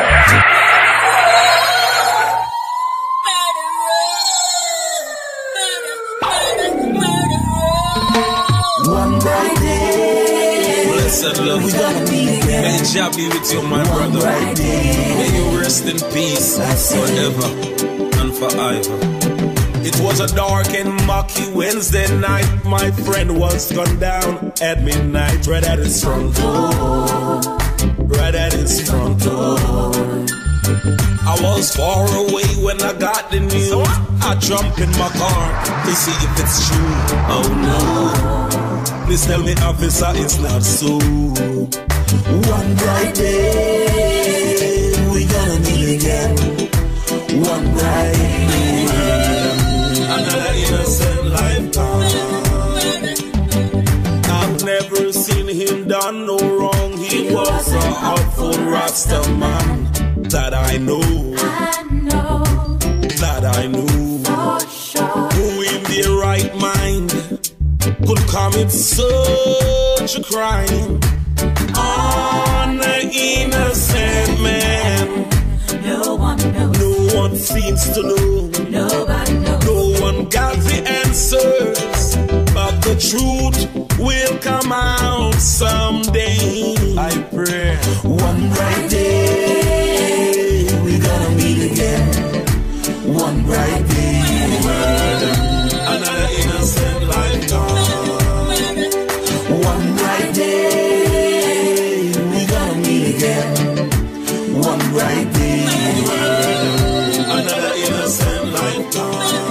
One bright day, blessed love, we gonna meet again. May Jah be with you, my brother. May you rest in peace forever and forever. It was a dark and murky Wednesday night. My friend was gunned down at midnight, right at his front door. Right at his front door. I was far away when I got the news. I jumped in my car to see if it's true. Oh no, please tell me, officer, it's not so. One bright day, we gonna meet again. One bright day, another innocent lifetime. I've never seen him done no wrong. He was a helpful Rasta man. That I know, I know, that I knew. for sure. Who in their right mind could commit such a crime on an innocent man? No one knows, No one seems to know. nobody knows. No one got the answers, but the truth will come out someday. I pray one bright day we gonna meet again. One bright day, another innocent lifetime. One bright day we gonna meet again. One bright day, another innocent lifetime.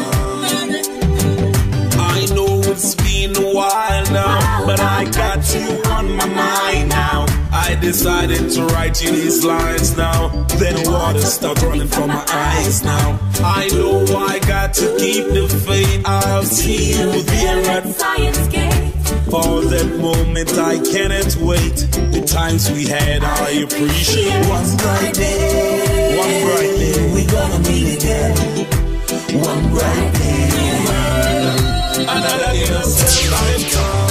I know it's been a while now, but I got you on my mind now. I decided to write you these lines now. Then water started running from my eyes now. I know I got to keep the faith. I'll see you there at Science Gate. for that moment. I cannot wait. The times we had, I appreciate. One bright day, one bright day, we gonna meet again. One bright day, another innocent lifetime.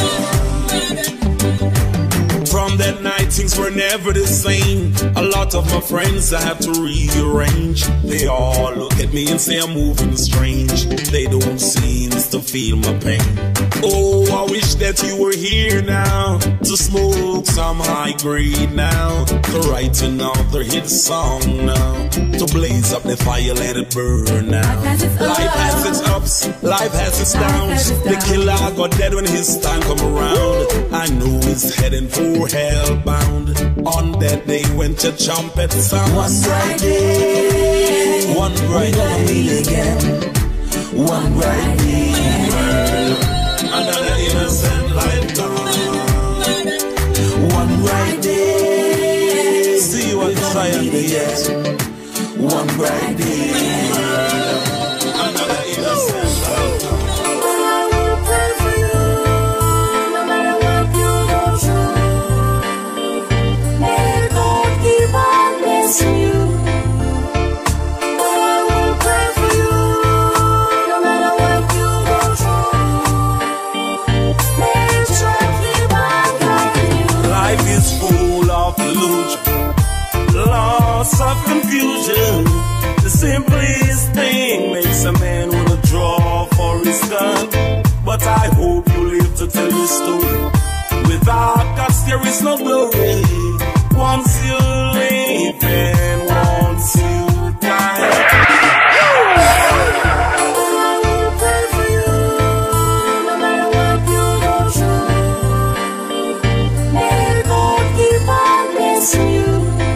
From that night, things were never the same. A lot of my friends I have to rearrange. They all look at me and say I'm moving strange. They don't seem to feel my pain. Oh, I wish that you were here now to smoke some high grade now, to write another hit song now, to blaze up the fire, let it burn now. Life has its ups, life has its downs. The killer got dead when his time come around. I know he's heading for hellbound. On that day when the trumpet sounds. One bright day, one bright day, meet again. One bright day, another innocent lifetime. One bright day, see you on Zion yes. One bright day, another innocent lifetime. I will pray for you, no matter what you go through. May God keep on blessing you. I will pray for you, no matter what you go through. May God keep on guiding you. Life is full of illusion, lots of confusion. The simplest thing makes a man wanna draw for his gun. But I hope you live to tell your story. Without guts there is no glory. Once you live and once you die. I will pray for you, no matter what you go through. May God keep on blessing you.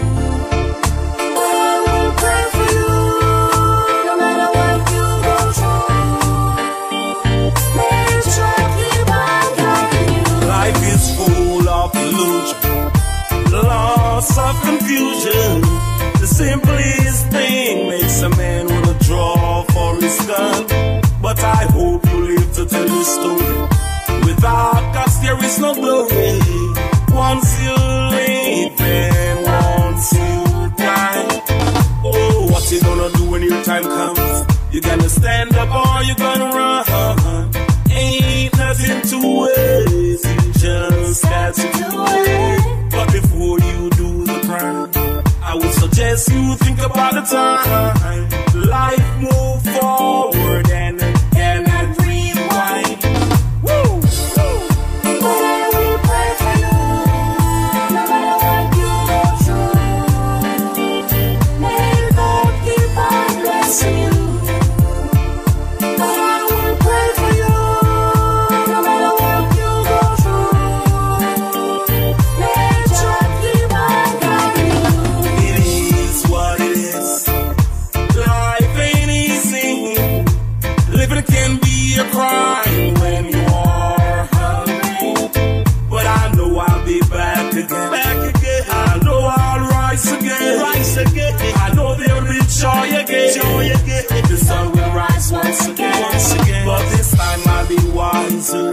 I will pray for you, no matter what you go through. May God keep on guiding you. Life is full of illusion, lots of confusion. The simplest thing makes a man wanna draw for his gun. But I hope you live to tell your story. Without guts there is no glory. Once you live and once you die. Oh, what you gonna do when your time comes? You gonna stand up or you gonna run? Ain't nothing to waste, you just got to do it. But before you do the crime, I would suggest you think about the time. Life move forward and cannot rewind. Woo! But I will pray for you, no matter what you go through. May God keep on blessing you. But I will pray for you, no matter what you go through. May God keep on guiding you. It is what it is. Life ain't easy. Living can be a crime when you are hungry. But I know I'll be back again. Back again.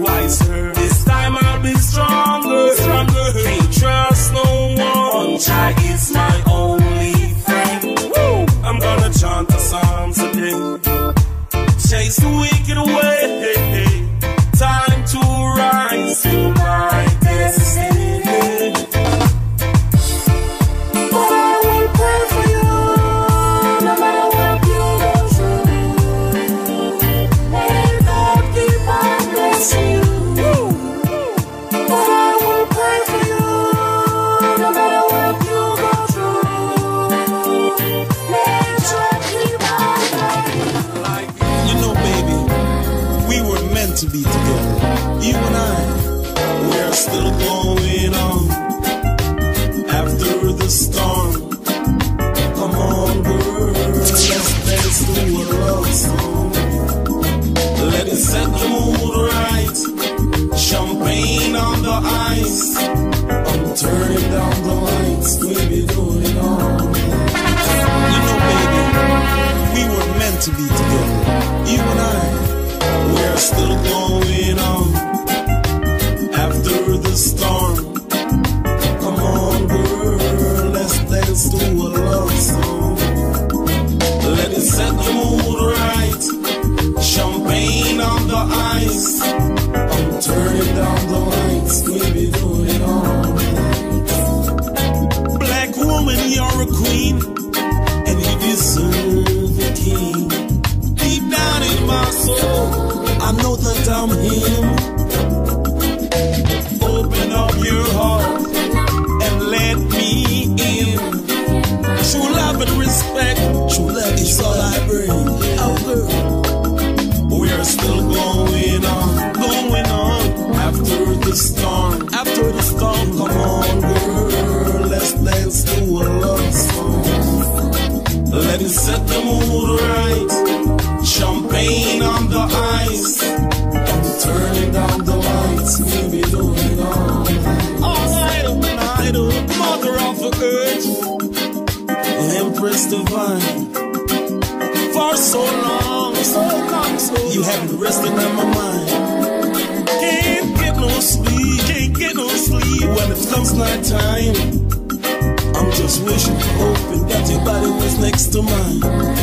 wiser. This time I'll be stronger, stronger. Can't trust no one. Jah is my only friend. Woo! I'm gonna chant the psalms today. Chase the wicked away. Time to rise to my destiny. But I will pray for you, no matter what you go through. May God keep on blessing you. But I will pray for you, no matter what you go through. May God keep on blessing you. You know, baby, we were meant to be together. You and I, we're still going on. After the storm, come on, girl, let's dance to a love song. Let it set the mood right. Champagne on the ice. I'm turning down the lights. We'll be doing it all night. You know, baby, we were meant to be together. You and I, we're still going on. After the storm, come on, girl, let's dance to a love song. Let it set the mood right. Champagne on the ice. I'm turning down the lights. We'll be doing it all night. Black woman, you're a queen, and you deserve a king. Deep down in my soul, I know that I'm him. Open up your heart and let me in. True love and respect, true love is all I bring. Oh girl, we're still going on, going on. After the storm, after the storm, come on girl, let's dance to a love song. Let it set the mood right. Champagne on the ice. I'm turning down the lights. We'll be doing it all night. All night, all night, oh, mother of the earth, Empress divine. For so long, so long, so you haven't rested on my mind. Can't get no sleep, can't get no sleep when it comes night time. I'm just wishing, hoping that your body was next to mine.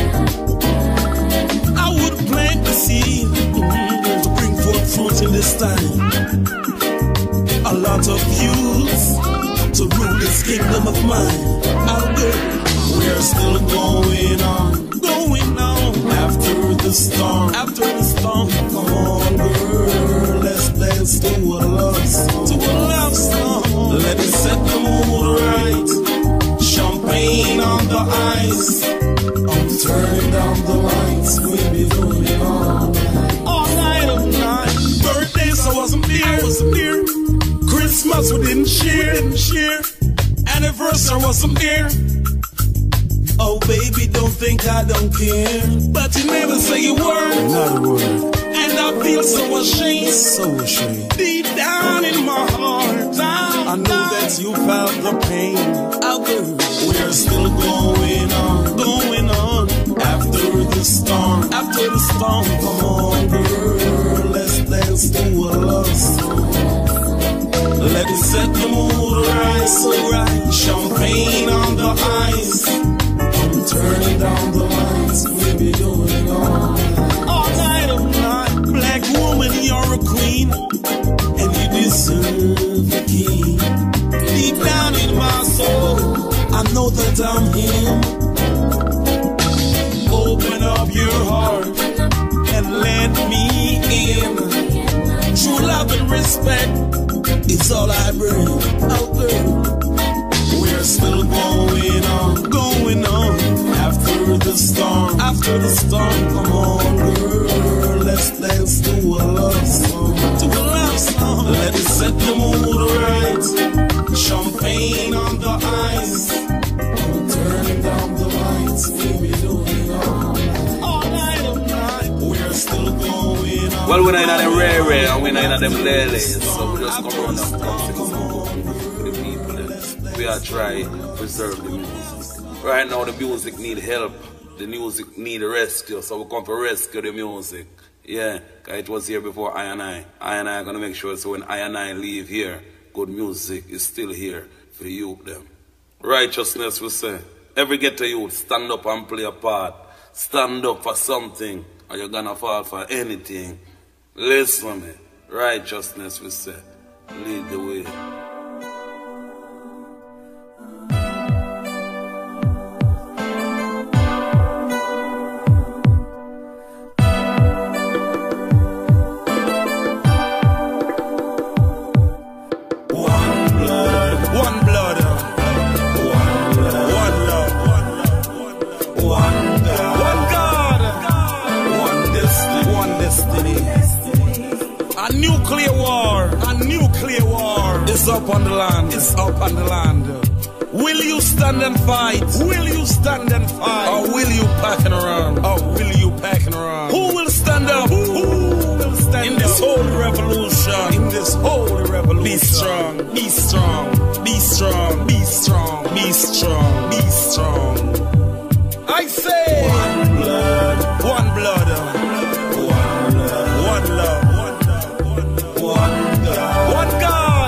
I would plant the seed mm, to bring forth fruit in this time. A lot of youths to rule this kingdom of mine. I'll go. We're still going on, going on. After the storm, after the storm, come on, girl, let's dance to a love song, to a love song. Let it set the mood right. Champagne on the ice. I'm turning down the lights. We'll be doing it all night. All night, all night. Birthdays, I wasn't there. I wasn't there. Christmas, we didn't share. Didn't share. Anniversary, I wasn't there. Oh, baby, don't think I don't care. But you never say a word. Not a word. And I feel so ashamed. So ashamed. Deep down in my heart, down, I know that you felt the pain. Oh, girl, we're still going on, going on. After the storm, after the storm, come on, girl, let's dance to a love song. Let it set the mood right, so right. Champagne on the ice. I'm turning down the lights. We'll be doing it all night. All night, all night. Black woman, you're a queen, and you deserve a king. Deep down in my soul, I know that I'm him. Open up your heart and let me in. True love and respect is all I bring. Oh, girl, we're still going on, going on. After the storm, after the storm, come on, girl, let's dance to a love song, to a love song. Let it set the mood right. Champagne on the ice. I'm turning down the lights. We'll be doing it all night. All night, all night. We're still going on. Well, we're not in them rare, rare, and we're not in them lele, so we just come around and come for the people. We are trying to preserve the music. Right now, the music need help. The music need rescue, so we come to rescue the music. Yeah, 'cause it was here before I and I. I and I are gonna make sure so when I and I leave here, good music is still here for the youth them. Righteousness will say, every ghetto youth, stand up and play a part. Stand up for something, or you're gonna fall for anything. Listen to me. Righteousness will say, lead the way. Up on the land, it's up on the land. Will you stand and fight? Will you stand and fight? Or will you packing around? Or will you packing around? Who will stand up? Who will stand in this holy revolution? In this holy revolution. Be strong, be strong, be strong, be strong, be strong, be strong. I say one blood, one blood, one love, one love, one God, one God.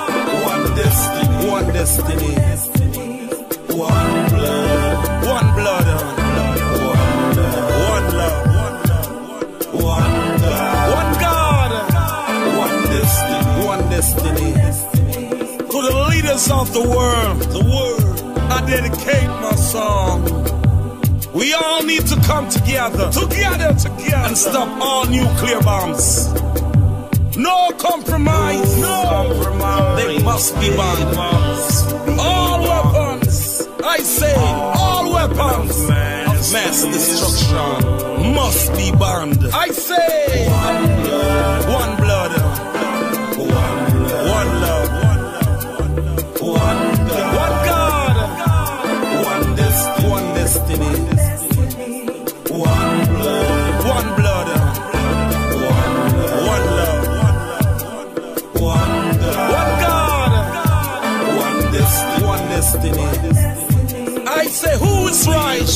One destiny, one blood, one blood, one love, one God, one God, one destiny, one destiny. To the leaders of the world, the world, I dedicate my song. We all need to come together, together, together, and stop all nuclear bombs. No compromise, no compromise. They must be banned. All weapons, I say, all weapons of mass destruction must be banned. I say, one blood, one blood, one love, one God, one destiny, one destiny, one blood, one blood, one love. One God, one destiny, one destiny. I say, who is right?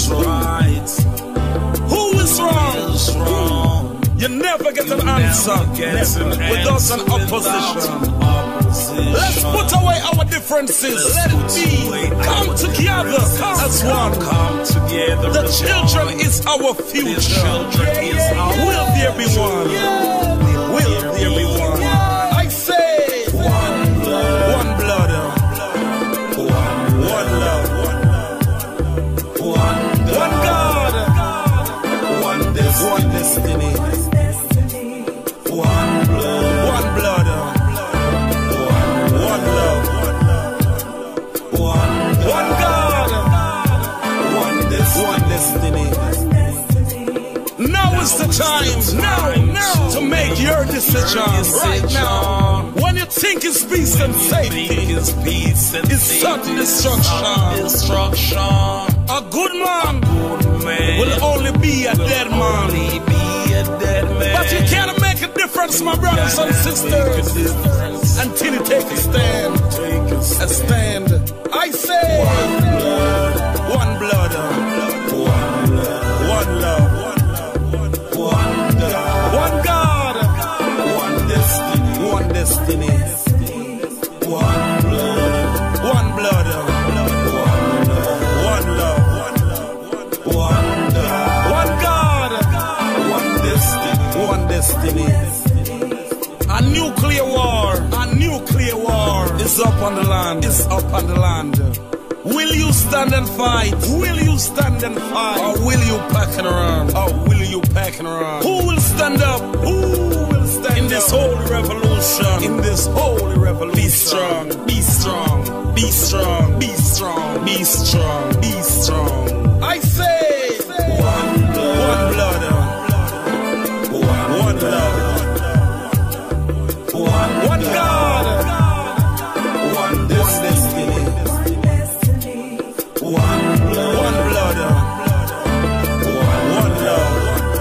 Who is wrong? You never get an answer with us in opposition. Let's put away our differences. Let it be. Come together as one. The children is our future. Will there be one? Will there be one? One blood, one blood, one love, one God, one destiny, one blood, one blood, one love, one God, one destiny. Now is the time, now, now, to make your decision right now. When you think it's peace and safety, it's peace and it's sudden destruction. destruction. A good man, a good man will only be a dead man. Be a dead man. But you can't make a difference, my brothers and sisters, until you take a stand. A stand. I say, one blood, one blood, one love, one God, one God, one destiny, one destiny, one blood, one blood, one love, one God, one destiny, one destiny. A nuclear war, a nuclear war is up on the land, is up on the land. Will you stand and fight? Will you stand and fight? Or will you packing around? Or will you packing around? Who will stand up? Who will stand in this holy revolution? In this holy revolution. Be strong, be strong, be strong, be strong, be strong, be strong. I say, one blood, one blood, one love, one God, one destiny. One blood, one blood, one love,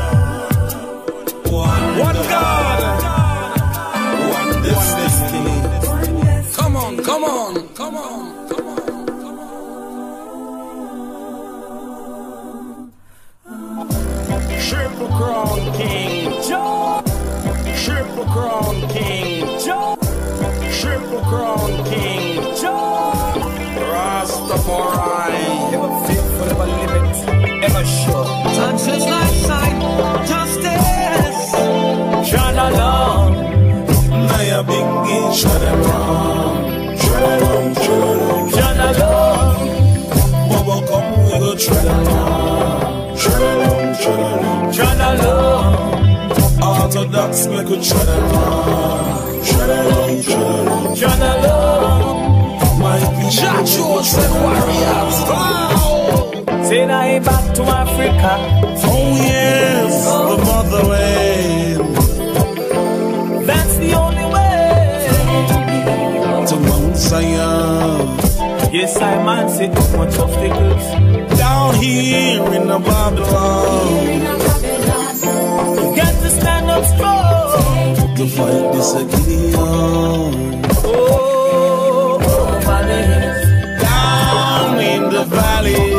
one, one God, one destiny. Come on, come on, come on, come on, come on. Triple Crown King Joe. Triple Crown King Joe. Triple Crown King Joe. Rastafari. Ever faithful, ever limit, ever sure. Success, lifestyle, justice. John alone. Naya Bingi, shut them down. Shut them down, John alone. Bubba come, we go shut them down. Shut them down, John alone. Orthodox, we go shut them down. Shut them down, John alone. My people, chosen warriors. Oh. Say I back to Africa. Oh yes, oh. The motherland. That's the only way to Mount Zion. Yes, I man see too much obstacles down here in the Babylon. You got to stand up strong to fight this Gideon. Oh, oh, valleys. Down in the valley,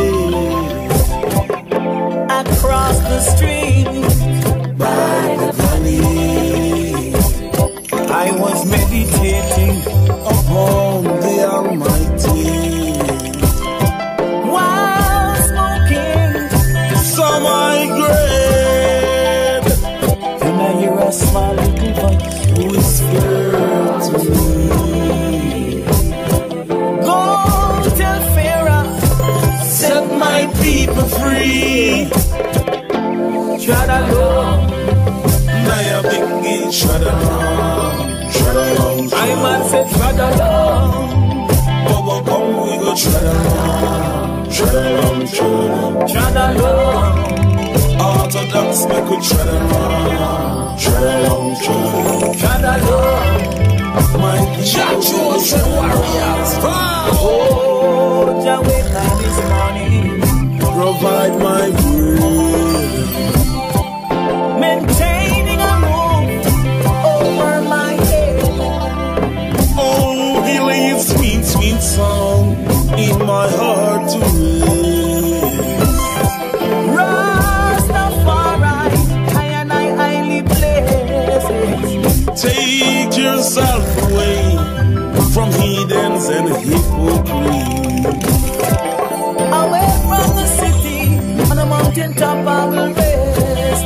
across the stream, by the valley, I was meditating upon the Almighty while smoking some high grade. Then I hear a small little voice whisper to me, go tell Pharaoh, set my people free. Shut alone, Naya Bingi, shut alone, shut alone. I man said shut alone. Bubba come, we go shut alone, shut alone, shut alone, shut alone. Orthodox, make we shut alone, shut alone, shut alone, shut alone. My people, chosen warriors. Oh, Jah wake up this morning, provide my bread, maintaining a roof over my head. Oh, he lays sweet, sweet song in my heart to raise. Rastafari, I and I highly blessed. Take yourself away from heathens and hypocrites. Away from the city, on a mountain top I will rest.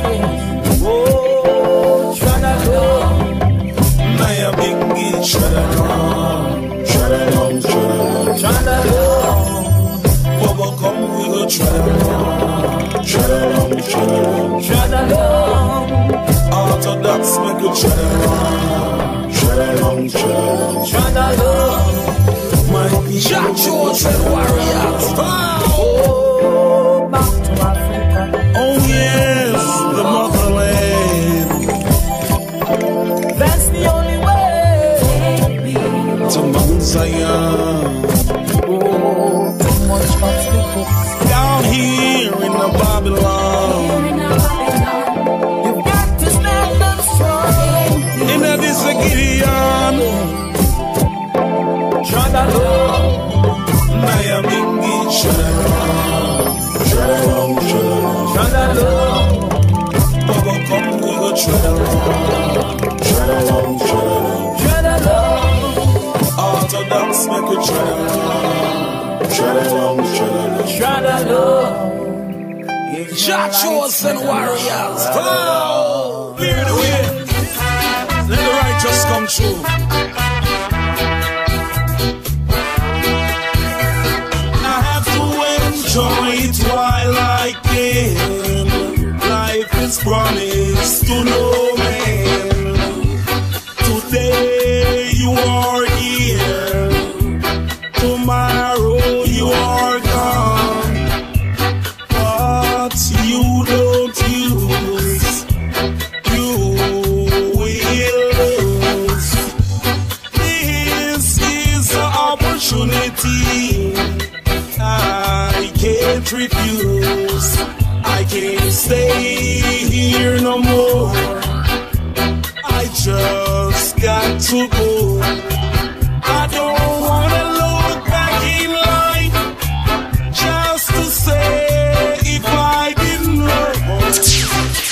Oh, Shadalong, Naya Bingi, Shadalong, Shadalong, Shadalong, Shadalong. Bubba come, we go Shadalong, Shadalong, Shadalong, Shadalong. Orthodox, make it Shadalong, Shadalong, Shadalong, Shadalong. My people, chosen warriors. Oh, back to Africa. Oh yes, the motherland. That's the only way to Mount Zion. Oh, too much obstacles down here in the Babylon. You've got to stand up strong in a this Gideon. Shadalong, Naya Bingi, Shadalong, Shadalong, Shadalong, Shadalong. Bubba come, we go Shadalong, Shadalong, Shadalong, Shadalong. Orthodox, make it Shadalong, Shadalong, Shadalong, Shadalong. Jah chosen warriors. Oh, clear the way, let the righteous come true. Enjoy it while I can. Life is promised to no man. Today you are here, tomorrow you are gone. What you don't use, you will lose. This is the opportunity I can't refuse. I can't stay here no more. I just got to go. I don't wanna look back in life just to say if I didn't know.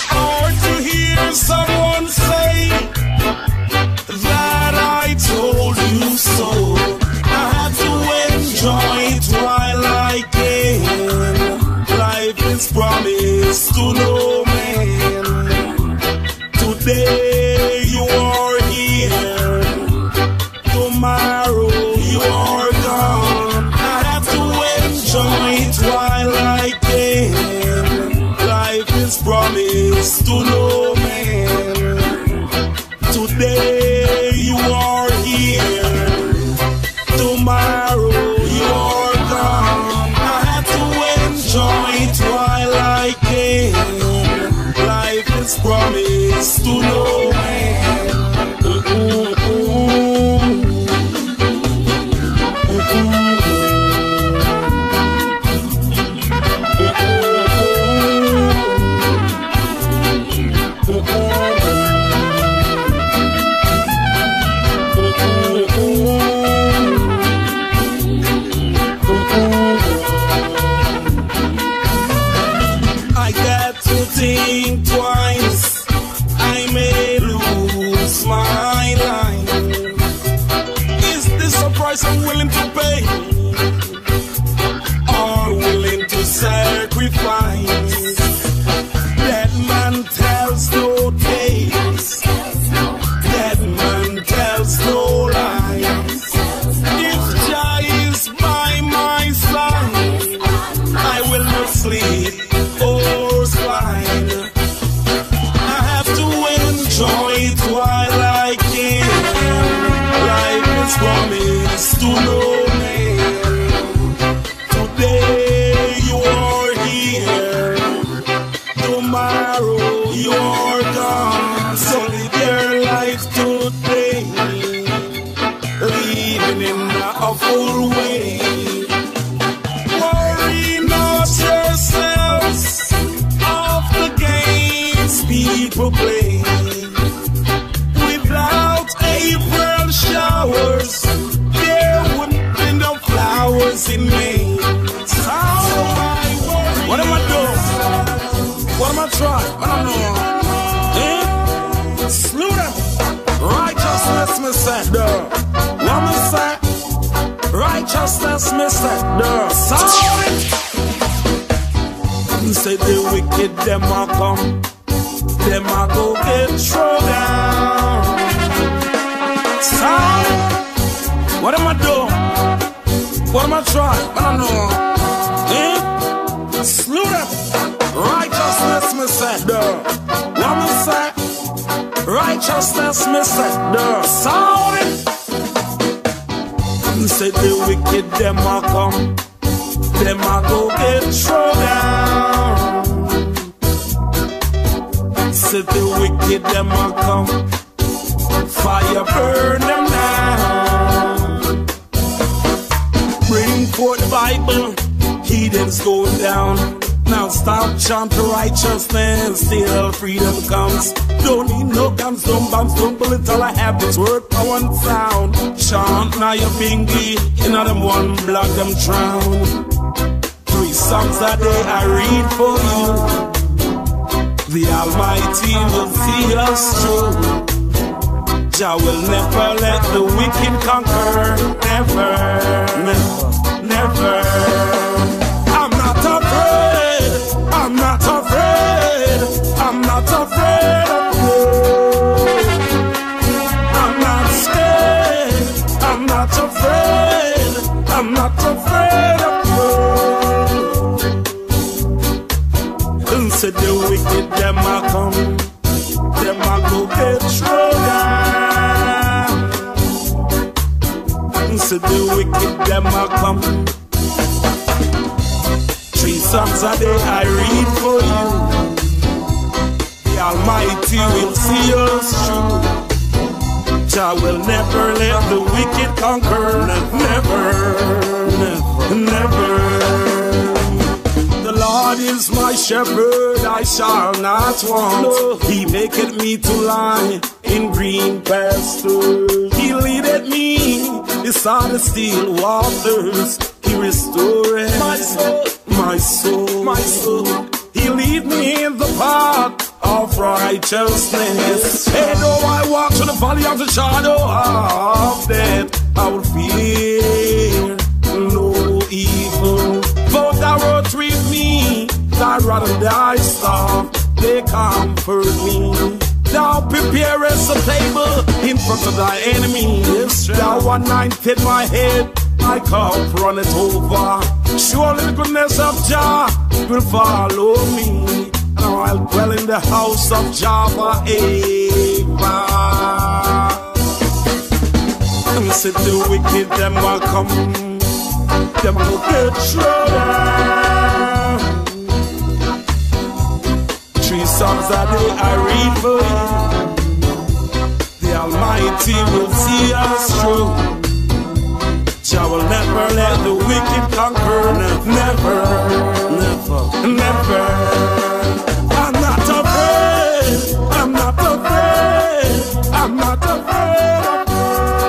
are willing to pay, are willing to sacrifice. That man tells no tales, that man tells no lies. If Jah is by my side, I will not sleep or slide. I have to enjoy it while I can. Life is promised to no man. Today you are here, tomorrow you're gone. So live your life today, living in a full way. Worry not yourselves of the games people play. Without April showers, there wouldn't be no flowers in May. So I worry. What am I doing? What am I trying? I don't know. Eh? Slew them. Righteousness, me said. What me say? Righteousness, me said. Sorry. Say the wicked, them a come, them a go get thrown down. Sorry. What am I doing? What am I trying? I don't know. Eh? Slew them. Righteousness, me said. What me say? Righteousness, me said. Sorry. Say the wicked, them a come, them a go get thrown down. Say the wicked, them a come, fire burn them down. Bring forth the Bible, heathens go down. Now stop chanting righteousness till freedom comes. Don't need no guns, no bombs, no bullets. All I have is word, power, and sound. Chant now your bingy, in them one blood them drown. Three songs a day I read for you. The Almighty will see us through. Jah will never let the wicked conquer. Never, never, never. I'm not afraid. I'm not afraid. I'm not afraid of you. I'm not scared. I'm not afraid. I'm not afraid of you. And said the wicked, them a come, them a go get thrown down. And said the wicked, them a come. Three songs a day I read for you. The Almighty will see us through. Jah will never let the wicked conquer. Never, never, never. The Lord is my shepherd, I shall not want. He maketh me to lie in green pastures. He leadeth me beside the still waters. He restoreth my soul, my soul, my soul. He lead me in the path of righteousness. And though I walk through the valley of the shadow of death, I will fear no evil. For thou art with me, thy rod and thy staff, they comfort me. Thou preparest a table in front of thy enemies. Thou anointed my head, my cup runneth over. Surely the goodness of Jah will follow me. Now I'll dwell in the house of Jah forever. And said the wicked, them will come, them will get thrown down. Three songs a day I read for you. The Almighty will see us through. Jah will never let the wicked conquer. Never, never, never. I'm not afraid. I'm not afraid. I'm not afraid of you.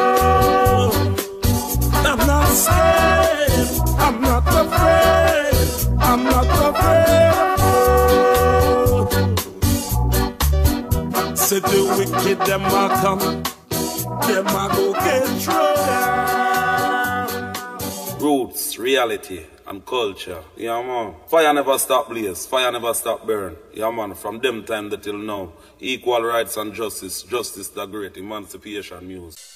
I'm not scared. I'm not afraid. I'm not afraid of you. Say the wicked, them a come. Them a go get thrown down. Roots, reality, and culture. Yeah, man. Fire never stop blaze. Fire never stop burn. Yeah, man. From them time that till now. Equal rights and justice. Justice the great. Emancipation music.